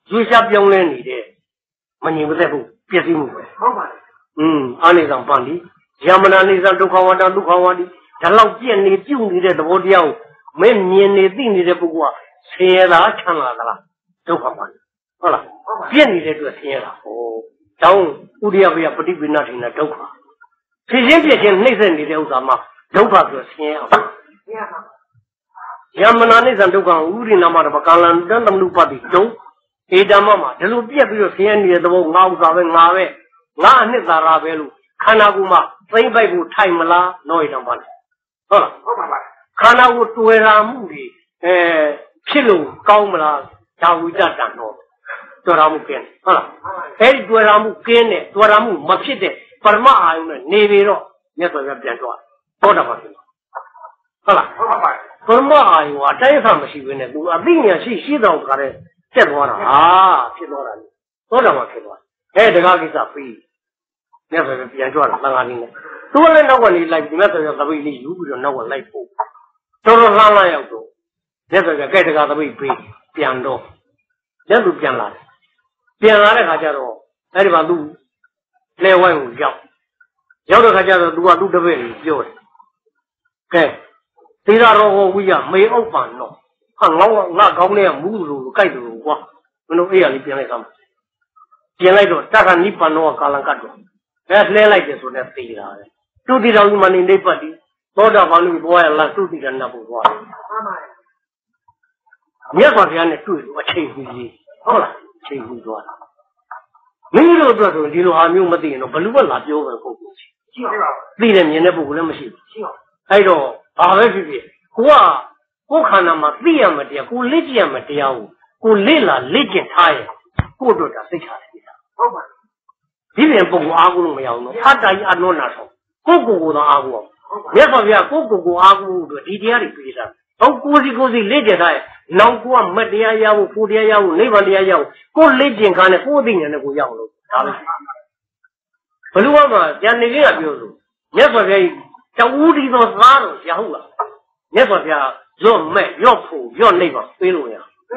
ရွှေရှားပြောင်းလဲနေတဲ့မငြိမ်မသက်ဘူးပြည့်စုံမှုပဲဟုတ်ပါတယ်อืมအာနိသံပန္တိယမနာနိသံဒုက္ခဝါဒဒုက္ခဝါဒီဒါလောက်ပြည့်နေပြုတ်နေတဲ့သဘောတရားကိုမင်းမြင်နေသိနေတဲ့ပုဂ္ဂိုလ်ကဆင်းရဲတာချမ်းသာသလားဒုက္ခပါဟုတ်လားပြည့်နေတဲ့အတွက်ဆင်းရဲတာဟောတောင်းဥဒိယဘယပฏิပိဏထိနာဒုက္ခဖြစ်ချင်းပြည့်ချင်းနှိမ့်ဆက်နေတဲ့ဥစ္စာမှာဒုက္ခဆိုဆင်းရဲအောင်ယမနာနိသံဒုက္ခဥရိနာမတပကာလံတန်တမနုပတိဒုဧတမမှာဒီလိုပြက်ပြီးတော့ဆင်းရဲနေတဲ့သဘောငါဥစ္စာပဲငါပဲငါအနှစ်သာရပဲလို့ခန္ဓာကိုယ်မှာသိမ့်ပိုက်ဖို့ထိုင်မလားနောဧတံပါလေဟုတ်လားဟုတ်ပါပါခန္ဓာကိုယ်တွေ့ရာမှုတွေအဲဖြစ်လို့ကောင်းမလားဒါဝိတ္တတန်တော့တွေ့ရာမှုကင်းဟုတ်လားအဲ့ဒီတွေ့ရာမှုကင်းတဲ့တွေ့ရာမှုမဖြစ်တဲ့ပရမအာယုနဲ့နေပြီးတော့မြတ်စွာဘုရားပြန်သွားဟုတ်တာပါဟုတ်လားဟုတ်ပါပါပရမအာယုအတိုင်းအဆမရှိဘဲနဲ့သူအသိဉာဏ်ရှိရှိတော့ကြတဲ့တက်သွားတာဟာဖြစ်သွားတာလေဟုတ်တာမှဖြစ်သွားအဲတကားကိစ္စပြီးမြတ်စွာဘုရားပြန်ကြွလာသံဃာနည်းနဲ့သူကလည်းနောက်ကနေလိုက်မြတ်စွာဘုရားသပိတ်လေးယူပြီးတော့နောက်ကလိုက်ပို့တော်တော်လှမ်းလာရောက်တော့မြတ်စွာဘုရားကဲတကားသပိတ်ပြီးပြန်တော့လက်သူပြန်လာတယ်ပြန်လာတဲ့ခါကျတော့အဲ့ဒီမှာသူလဲဝိုင်းကိုရောက်ရောက်တဲ့ခါကျတော့သူကသူ့တပည့်ကိုပြောတယ်ကဲသီရတော်ဟောဝိယမေဥပ္ပန်တော့ဟာငေါငါကောင်းတဲ့မူးလို့ကြိုက်တယ်လို့ကွာမင်းတို့အေးရလေးပြန်လိုက်သမ်းပြန်လိုက်တော့တက္ကနိဗ္ဗာန်တော့ကာလံကတ်တော့အဲလှဲလိုက်တယ်ဆိုတော့သိတာပဲသူတိတော်ကြီးမနေနေပတ်ဒီသောတာပန်လို့ပြောရလားသူတိကနတ်ဖို့သွားတယ်မှန်ပါတယ်မြတ်စွာဘုရားနဲ့တွေ့လို့အချိန်ကြီးကြီးဟုတ်လားအချိန်ကြီးသွားတာမင်းတို့အတွက်ဆိုဒီလိုဟာမျိုးမသိရင်တော့ဘလူကလာပြောပဲပုဂ္ဂိုလ်ရှိရှိပါဘူးသိတယ်မြင်တဲ့ပုဂ္ဂိုလ်လည်းမရှိဘူးရှိပါအဲ့တော့ဘာပဲဖြစ်ဖြစ်ကိုကကိုယ်ခန္ဓာမှာသိရမယ်တရားကိုလေ့ကျင့်ရမယ်တရားကိုကိုလေ့လာလေ့ကျင့်ထားရင်ကို့အတွက်ဒါသိချတယ်ဟုတ်ပါဒီပြင်ပုဂ္ဂိုလ်အားကိုလို့မရအောင်နော်အတ္တကြီးအနောနာဆောင်ကိုယ့်ကိုယ်ကိုယ်တော့အားကိုအောင်မြတ်စွာဘုရားကိုယ့်ကိုယ်ကိုအားကိုလို့ဒီတရားတွေပြေးတာဟောကိုယ်စီကိုယ်စီလေ့ကျင့်ထားရင်နောက်ကိုကမတ်တရားရဖို့ဖို့တရားရဖို့နိဗ္ဗာန်တရားရဖို့ကိုယ်လေ့ကျင့်ခါနဲ့ကိုယ်အသိဉာဏ်နဲ့ကိုရအောင်လို့ဒါပဲဘယ်လိုမှဉာဏ်နေကြီးကပြောလို့မြတ်စွာဘုရားကြီးတဝူဒီသောသားတော်ရဟုတ်လားမြတ်စွာဘုရားရော့မဲ့ရော့ဖို့ရော့နိဗ္ဗာန်ပေးလို့ရ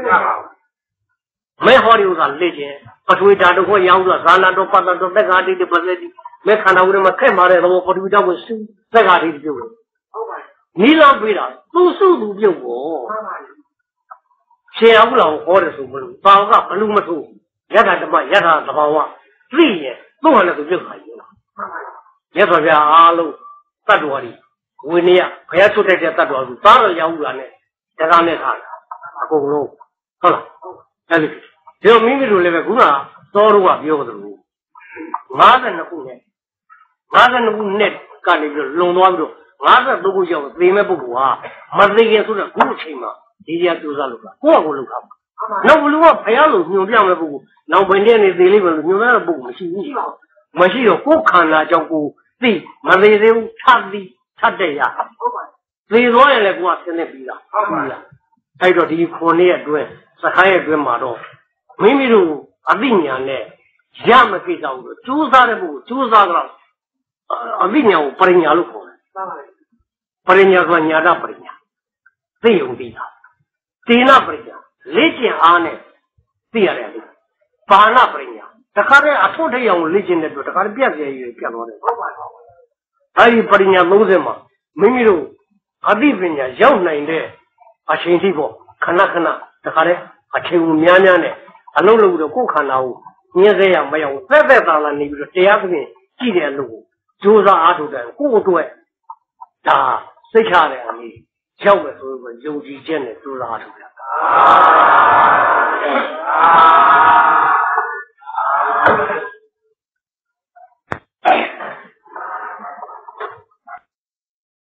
မဲဟောဒီဥစ္စာလေ့ကျင့်ပထဝီဓာတ်ကိုရောင်းဆိုဇာနာတော်ပတ္တတော်သက်္ကာတိတပစတိမဲခန္ဓာဝိရမခက်မာတဲ့သဘောပထဝီဓာတ်ကိုစုသက်္ကာတိပြုတ်လို့ဟုတ်ပါနီးလာပေးတာသူစုသူပြုတ်ပေါ့ဟုတ်ပါရှင်အောင်လောဟောတယ်ဆိုမလို့ဘာကဘလူမထိုးယထာဓမ္မယထာသဘာဝသိရင်သူ့ဟာလည်းသူပြုတ်ခါကြီးလားမြတ်စွာဘုရားအားလုံးတတ္တဝါတွေဝိနည်းဘုရားထုတ်တဲ့တတ္တဝါကိုသားတော်ရောက်လာနဲ့တရားနဲ့ထားတာအကုန်လုံးဟုတ်လားအဲ့ဒီဒီတော့မိမိတို့လည်းပဲခုနသောတော်ကပြောသလို၅၂ခုနဲ့၅၂ခုနဲ့ကနေပြီးလွန်သွားပြီးတော့၅၃ခုရောက်သေမဲ့ပုဂ္ဂိုလ်ဟာမသိခင်ဆိုတော့ခုအချိန်မှာဒီတရားကြိုးစားလို့ကကိုယ့်အကိုလုပ်တာပါနောက်ဘလူကဘုရားလိုညွန်ပြမဲ့ပုဂ္ဂိုလ်နောက်ဘယ်နဲ့နေသေးလိမ့်မယ်လို့ညွန်ပြတဲ့ပုဂ္ဂိုလ်မရှိဘူးမရှိတော့ကိုယ်ခန္ဓာကြောင့်ကိုသိမသေးသေးဘူးထပ်ပြီးထပ်တဲ့ရဟုတ်ပါသေသွားရင်လည်းကိုယ်ကဆင်းနေပြီးတာဟုတ်ပါလားအဲ့တော့ဒီခုနှစ်ရက်အတွင်းစခိုင်းရဲ့အတွင်းမှာတော့မိမိတို့အသိဉာဏ်နဲ့ရမကိစ္စဘူးကြိုးစားတဲ့ပုဂ္ဂိုလ်ကြိုးစားကြတော့အသိဉာဏ်ကိုပရိညာလို့ခေါ်တယ်ပရိညာကညာတပရိညာသိုံသိတာသေနပရိညာလေ့ကျင့်အားနဲ့သိရတယ်လေဘာနာပရိညာတခါတည်းအထွတ်ထိပ်အောင်လေ့ကျင့်တဲ့အတွက်တခါတည်းပြတ်ပြည့်ရွေးပြတ်သွားတယ်ဟုတ်ပါဘူးအဲဒီပရိညာသုံးဆမှာမိမိတို့အသိပညာရောက်နိုင်တဲ့အချိန်ထိပေါ့ခဏခဏတခါတည်းအချိန်ကိုများများနဲ့အလုံးလုံးတော့ကိုယ်ခန္ဓာကိုညှင်းစေရမရအောင်သက်သက်သာလာနေပြီးတော့တရားသဖြင့်ကြည့်တဲ့အလုပ်ကိုကြိုးစားအားထုတ်တယ်ကိုယ့်အတွက်ဒါစိတ်ချတဲ့အနေရောက်မယ်ဆိုရင်ယုံကြည်ချက်နဲ့ကြိုးစားအားထုတ်တာ